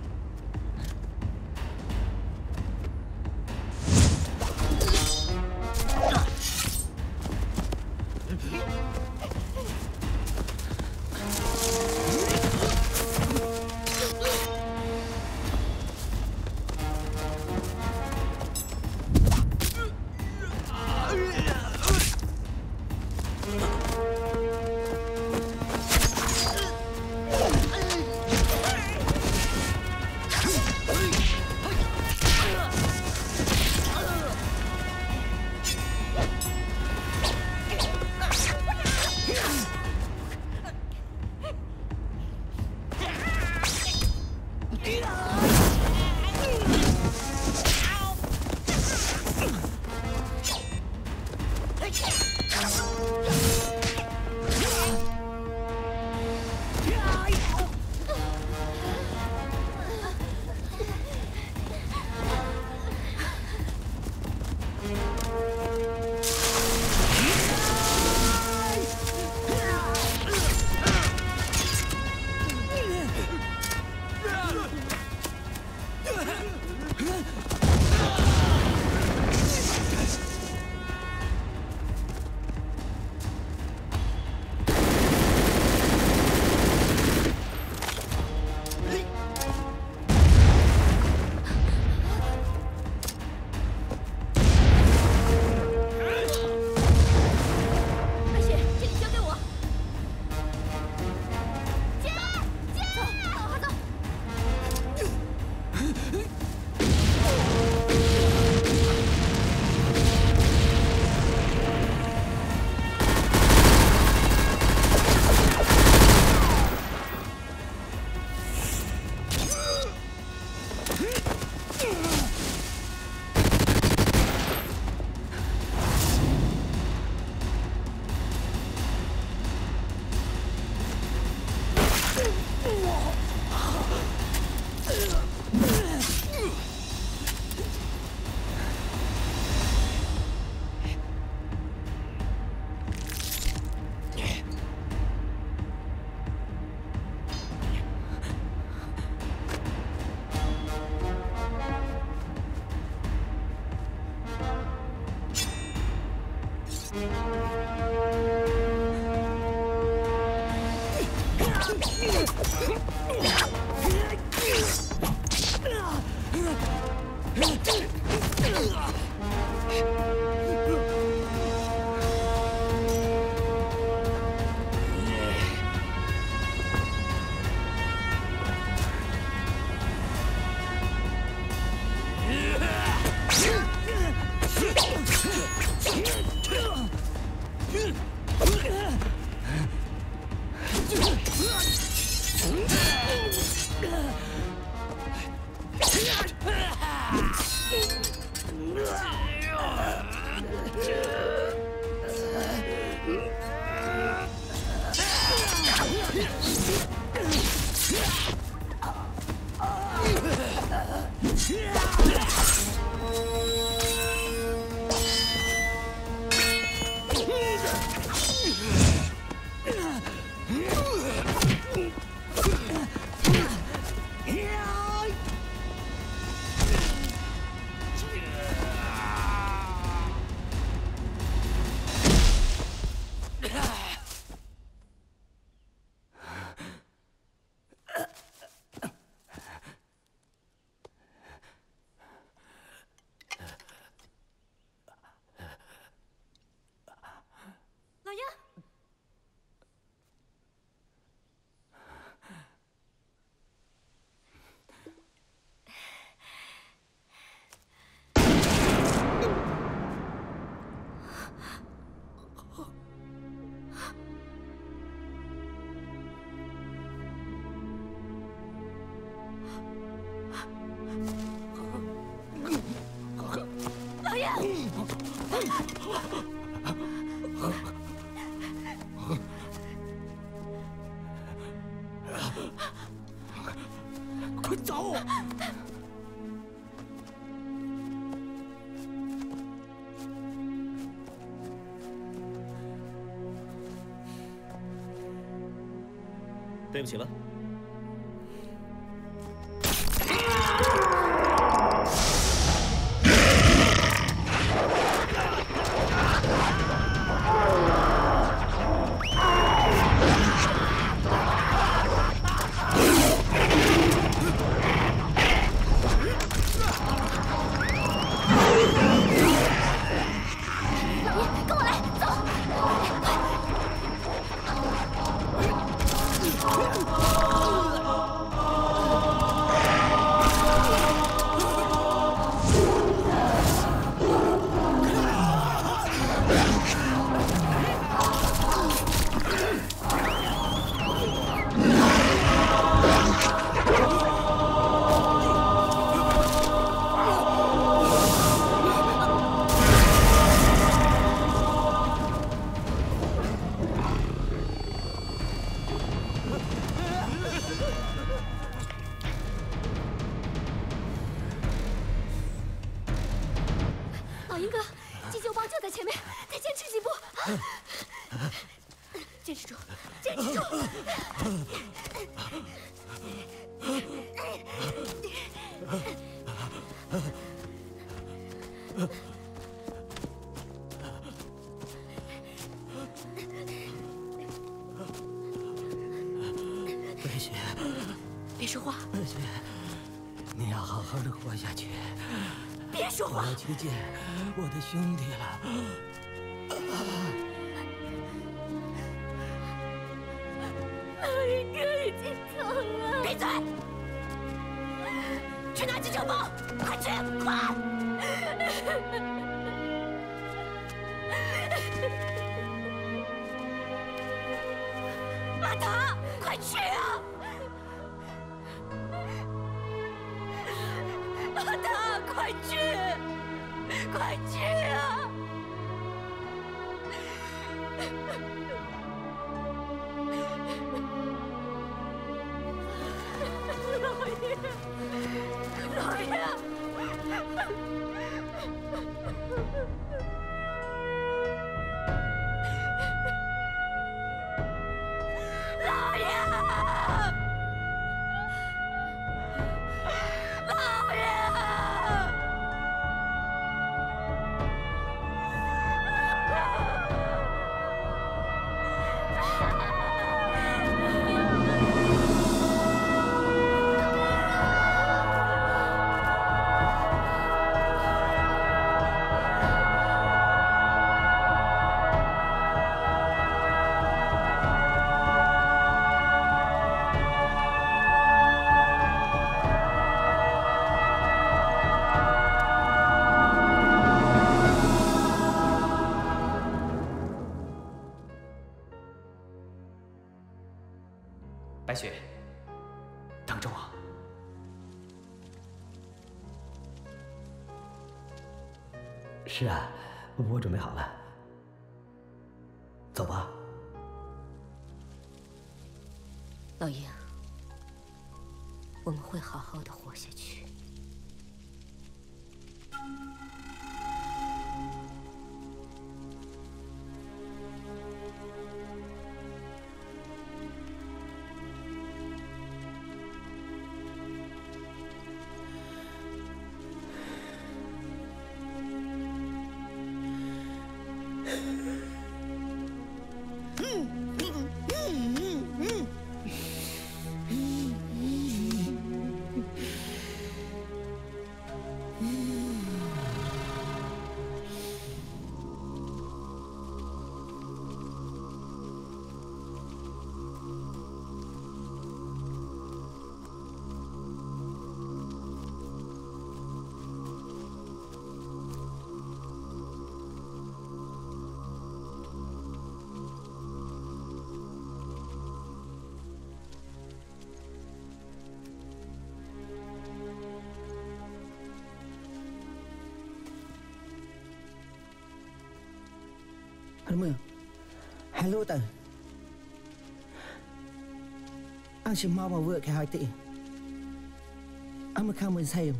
Speaker 7: 快走！
Speaker 3: 对不起了。
Speaker 5: 老鹰哥，急救包就在前面，再坚持几步。坚持住，坚持住。
Speaker 7: 白雪，
Speaker 5: 别说话。
Speaker 7: 白雪，你要好好的活下去。
Speaker 5: 别说话。
Speaker 7: 我要去见我的兄弟了。
Speaker 5: 老鹰哥已经走了。闭嘴！去拿急救包，快去，快！马达，快去啊！马达，快去，快去啊！老爷，老爷！老爷！老爷！
Speaker 7: 白雪，等着我。是啊，我准备好了。走吧。
Speaker 5: 老鹰，我们会好好的活下去。
Speaker 7: Anh mưa. Hello tờ. Anh chỉ mau mà vừa cái hai tỷ. Anh mới không muốn xem.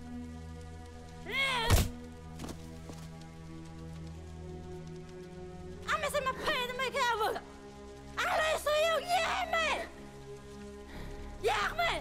Speaker 11: Anh mới xem mà phê nó mới cái vừa. Anh lấy suy yêu nhé mày. Giác mày.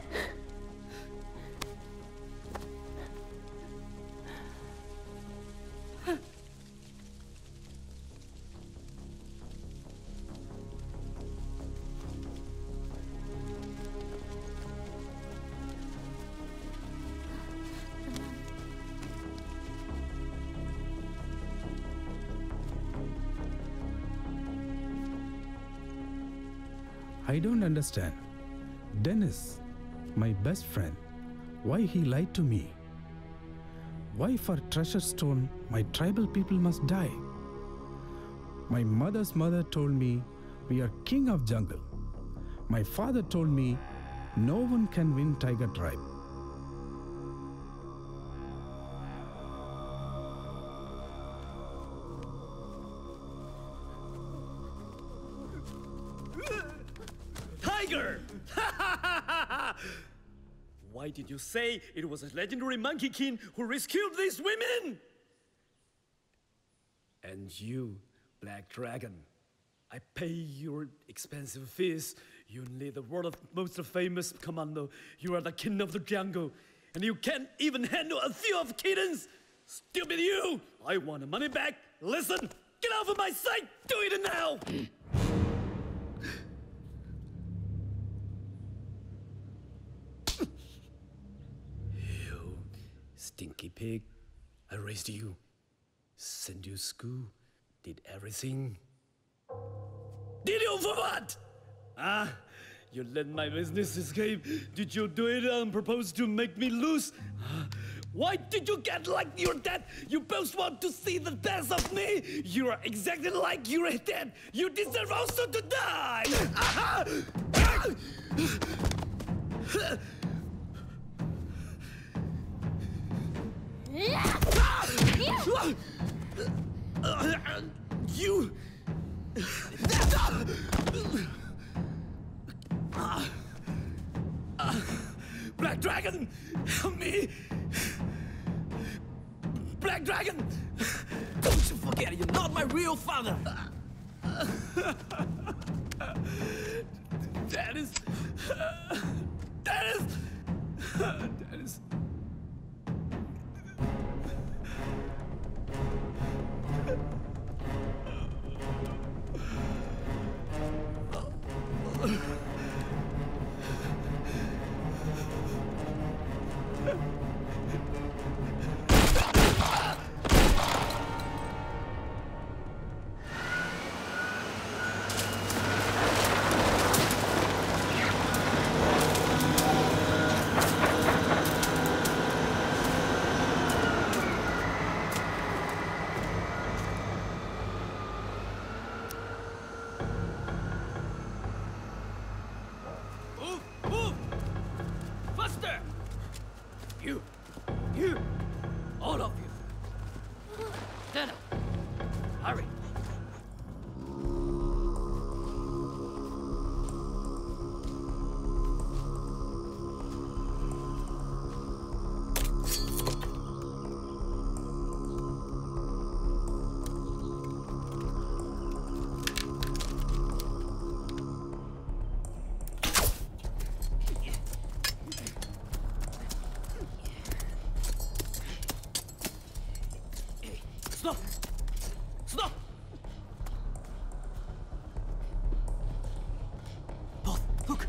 Speaker 1: I don't understand. Dennis, my best friend, why he lied to me? Why for treasure stone my tribal people must die? My mother's mother told me we are king of jungle. My father told me no one can win tiger tribe.
Speaker 9: Tiger! Why did you say it was a legendary Monkey King who rescued these women? And you, Black Dragon, I pay your expensive fees. You need the world's most famous commando. You are the king of the jungle, and you can't even handle a few of kittens. Stupid you! I want the money back. Listen, get off of my sight. Do it now. Stinky pig, I raised you, sent you to school, did everything. Did you for what? You let my business escape. Did you do it on purpose to make me lose? Why did you get like your dad? You both want to see the death of me? You are exactly like your dad. You deserve also to die. You... Black Dragon, help me! Black Dragon! Don't you forget, you're not my real father! Dennis! Dennis! Dennis! You! All of you! Stand up! Hurry! Stop! Stop! Both, look!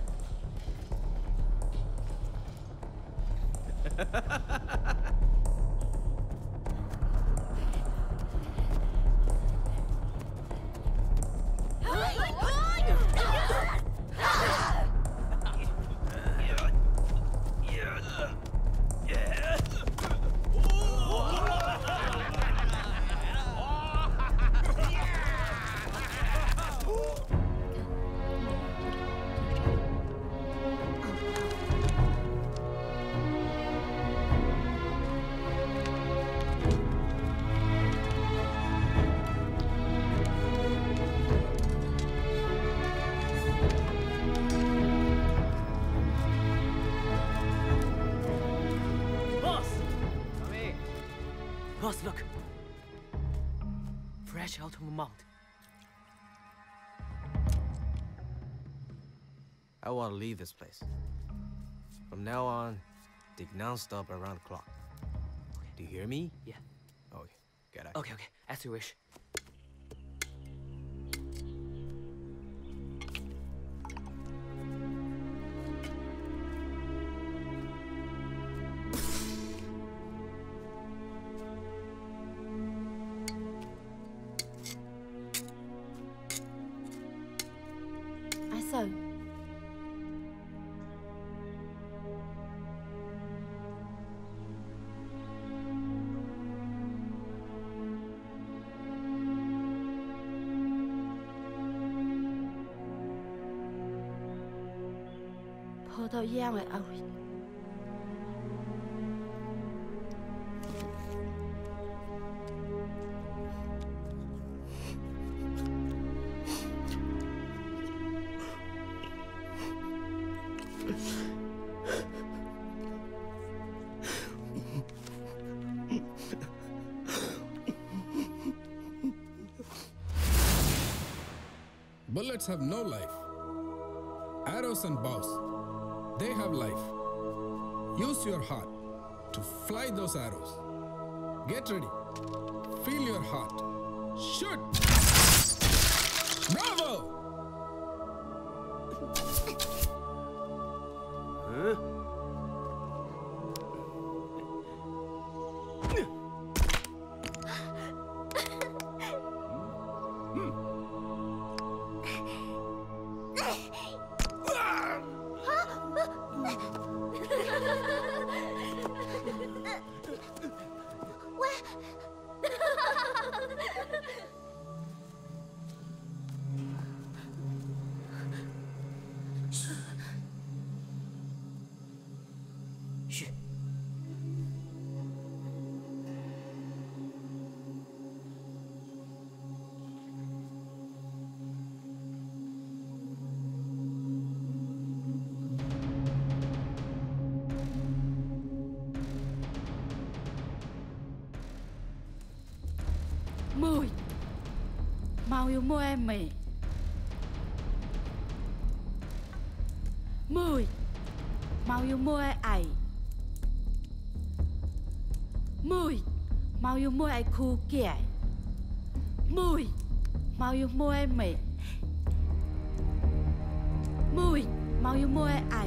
Speaker 4: Boss, look. Fresh out of the mount. I want to leave this place. From now on, dig non-stop around the clock. Okay. Do you hear me?
Speaker 14: Yeah.
Speaker 4: Okay, get out.
Speaker 14: Okay, as you wish.
Speaker 11: So. Phô thao giang lại ôi.
Speaker 2: Bullets have no life. Arrows and bows, they have life. Use your heart to fly those arrows. Get ready. Feel your heart. Shoot! Bravo!
Speaker 4: Huh?
Speaker 11: Mùi mau yêu môi em mì. Mùi mau yêu môi ai. Mùi mau yêu môi ai khu kìa. Mùi mau yêu môi em mì. Mùi mau yêu môi ai.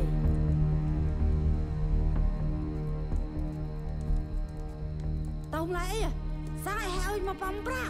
Speaker 11: Tông lại à. Sao ai heo mà bấm ra?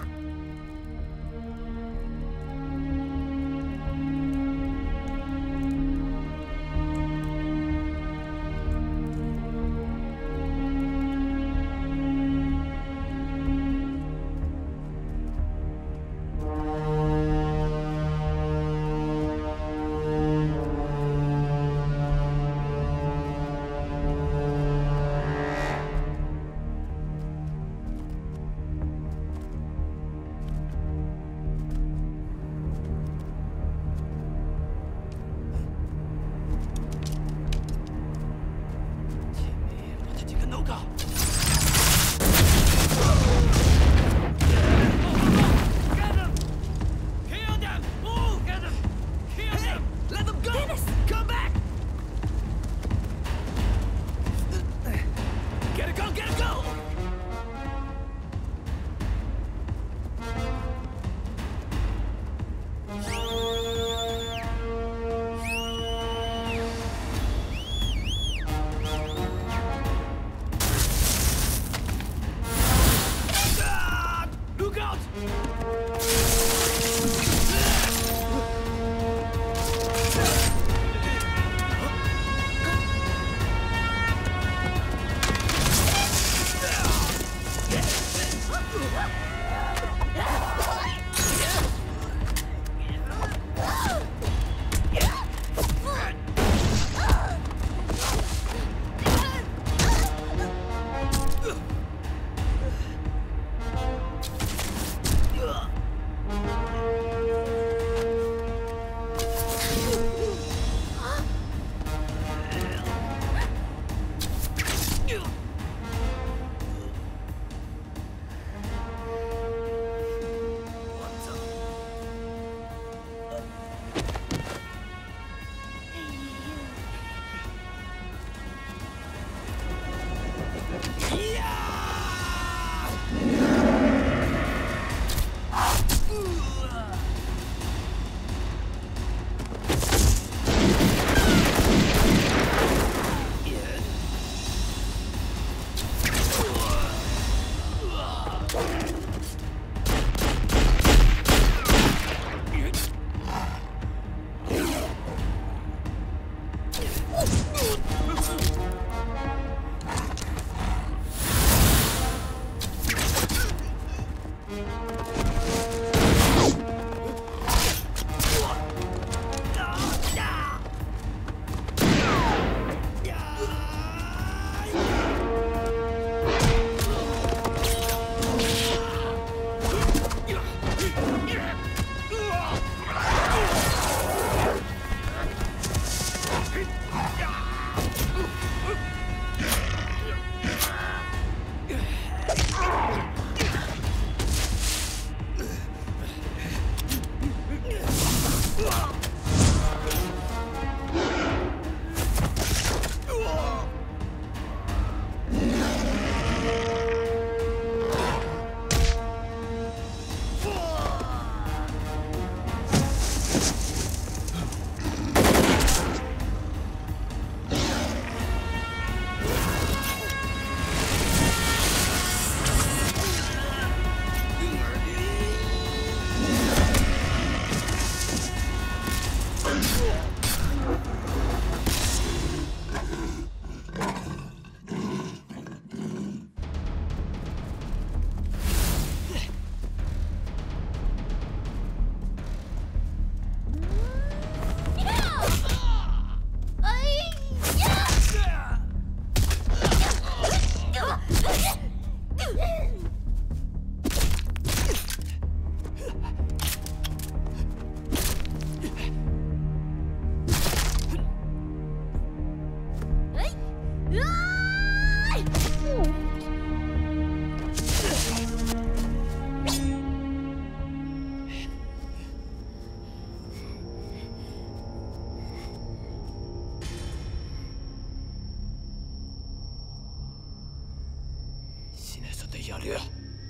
Speaker 15: 战略。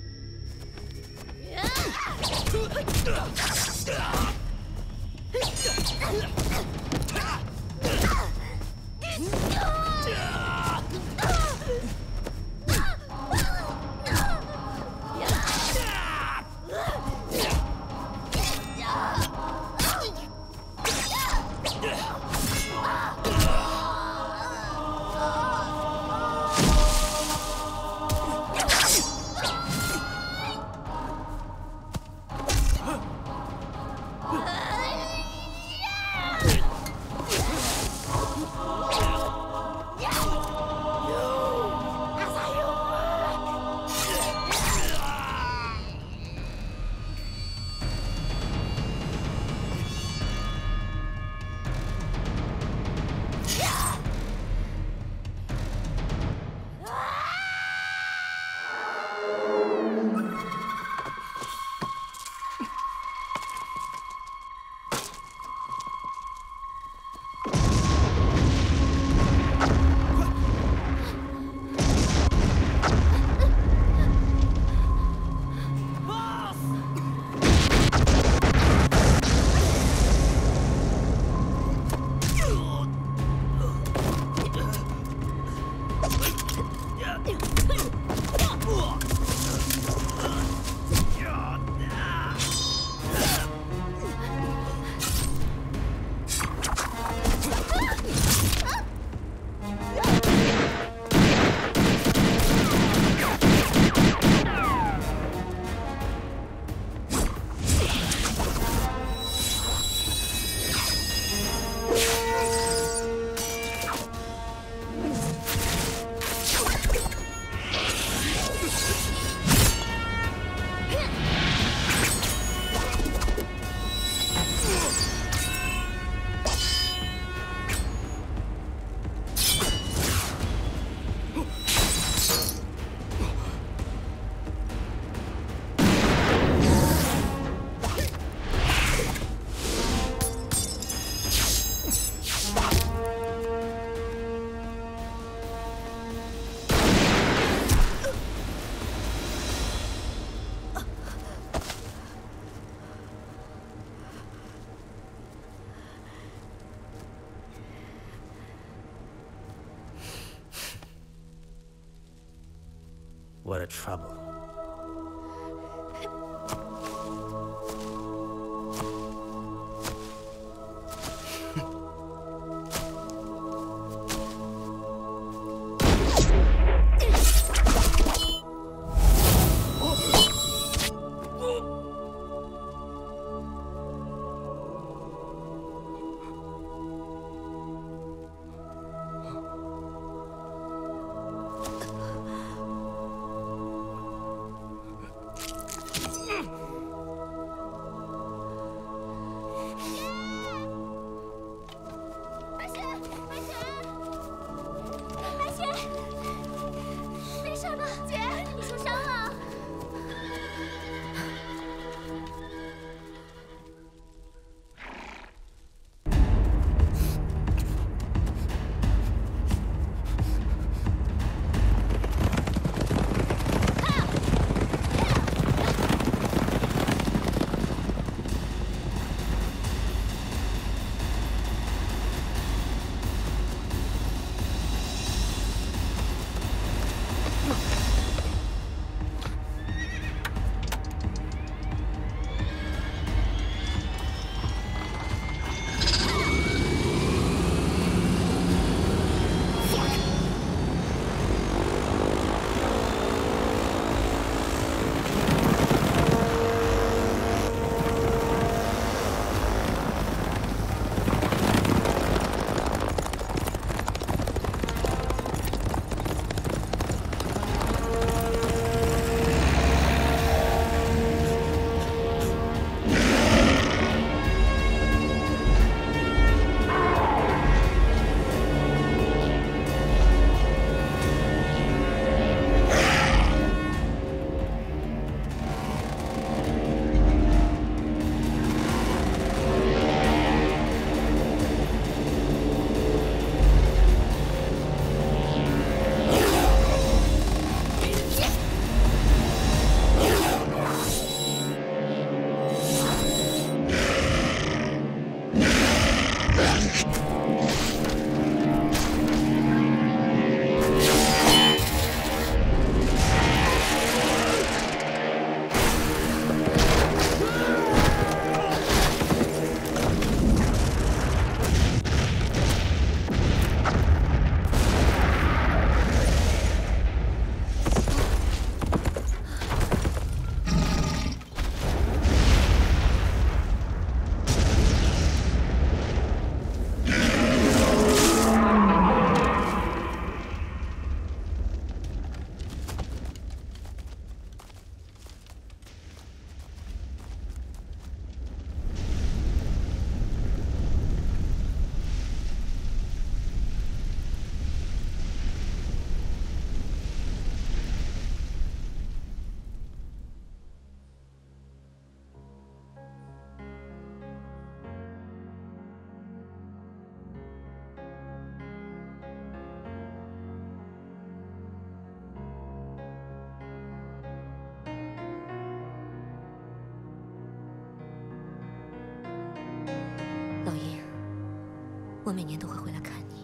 Speaker 4: What a trouble.
Speaker 5: 每年都会回来看你。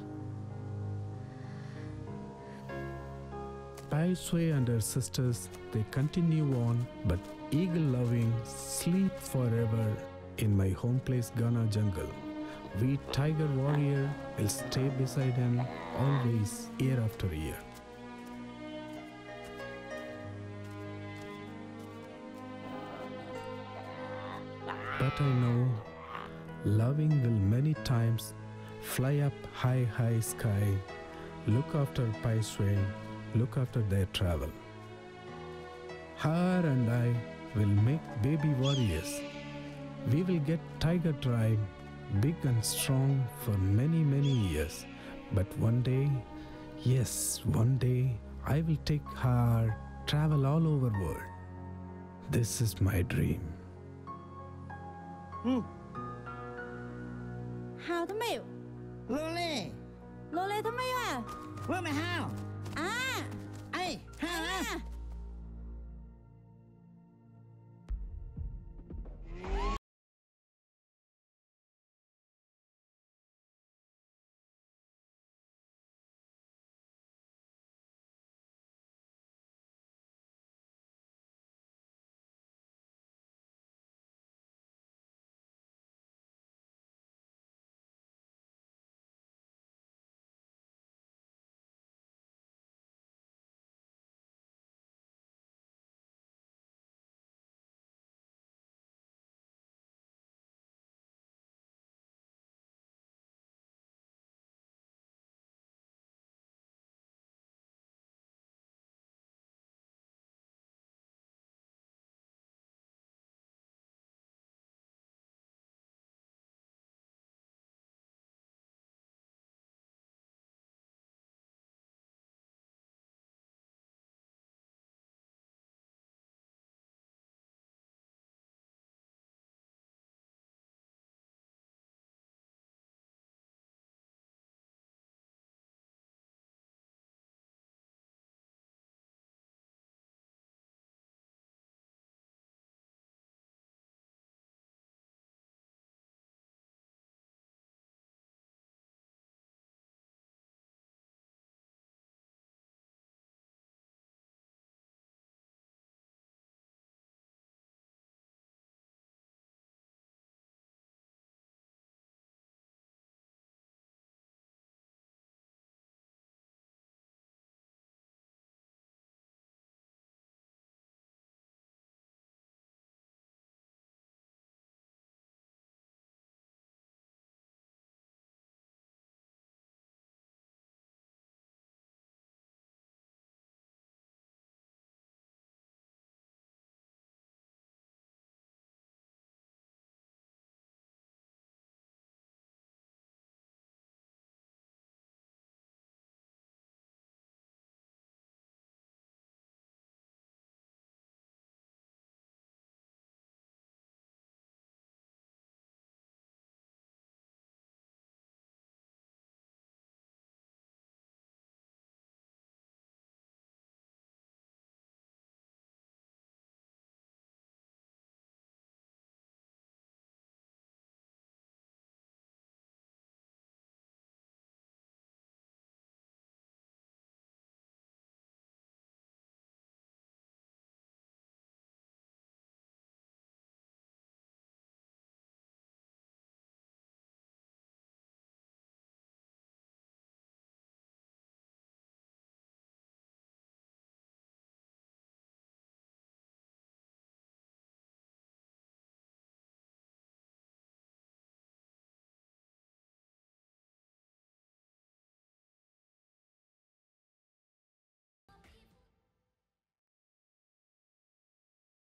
Speaker 1: Pai Sui and her sisters, they continue on, but eagle loving sleep forever in my home place Ghana jungle. We tiger warrior will stay beside him always, year after year. But I know loving will many times fly up high sky, look after Pai Sui, look after their travel. Her and I will make baby warriors. We will get tiger tribe big and strong for many years. But one day, yes, one day, I will take her travel all over world. This is my dream.
Speaker 11: 好的没有？
Speaker 14: 罗雷，
Speaker 11: 罗雷他没有啊？
Speaker 14: 我们好。
Speaker 11: 啊，
Speaker 14: 哎，好啊。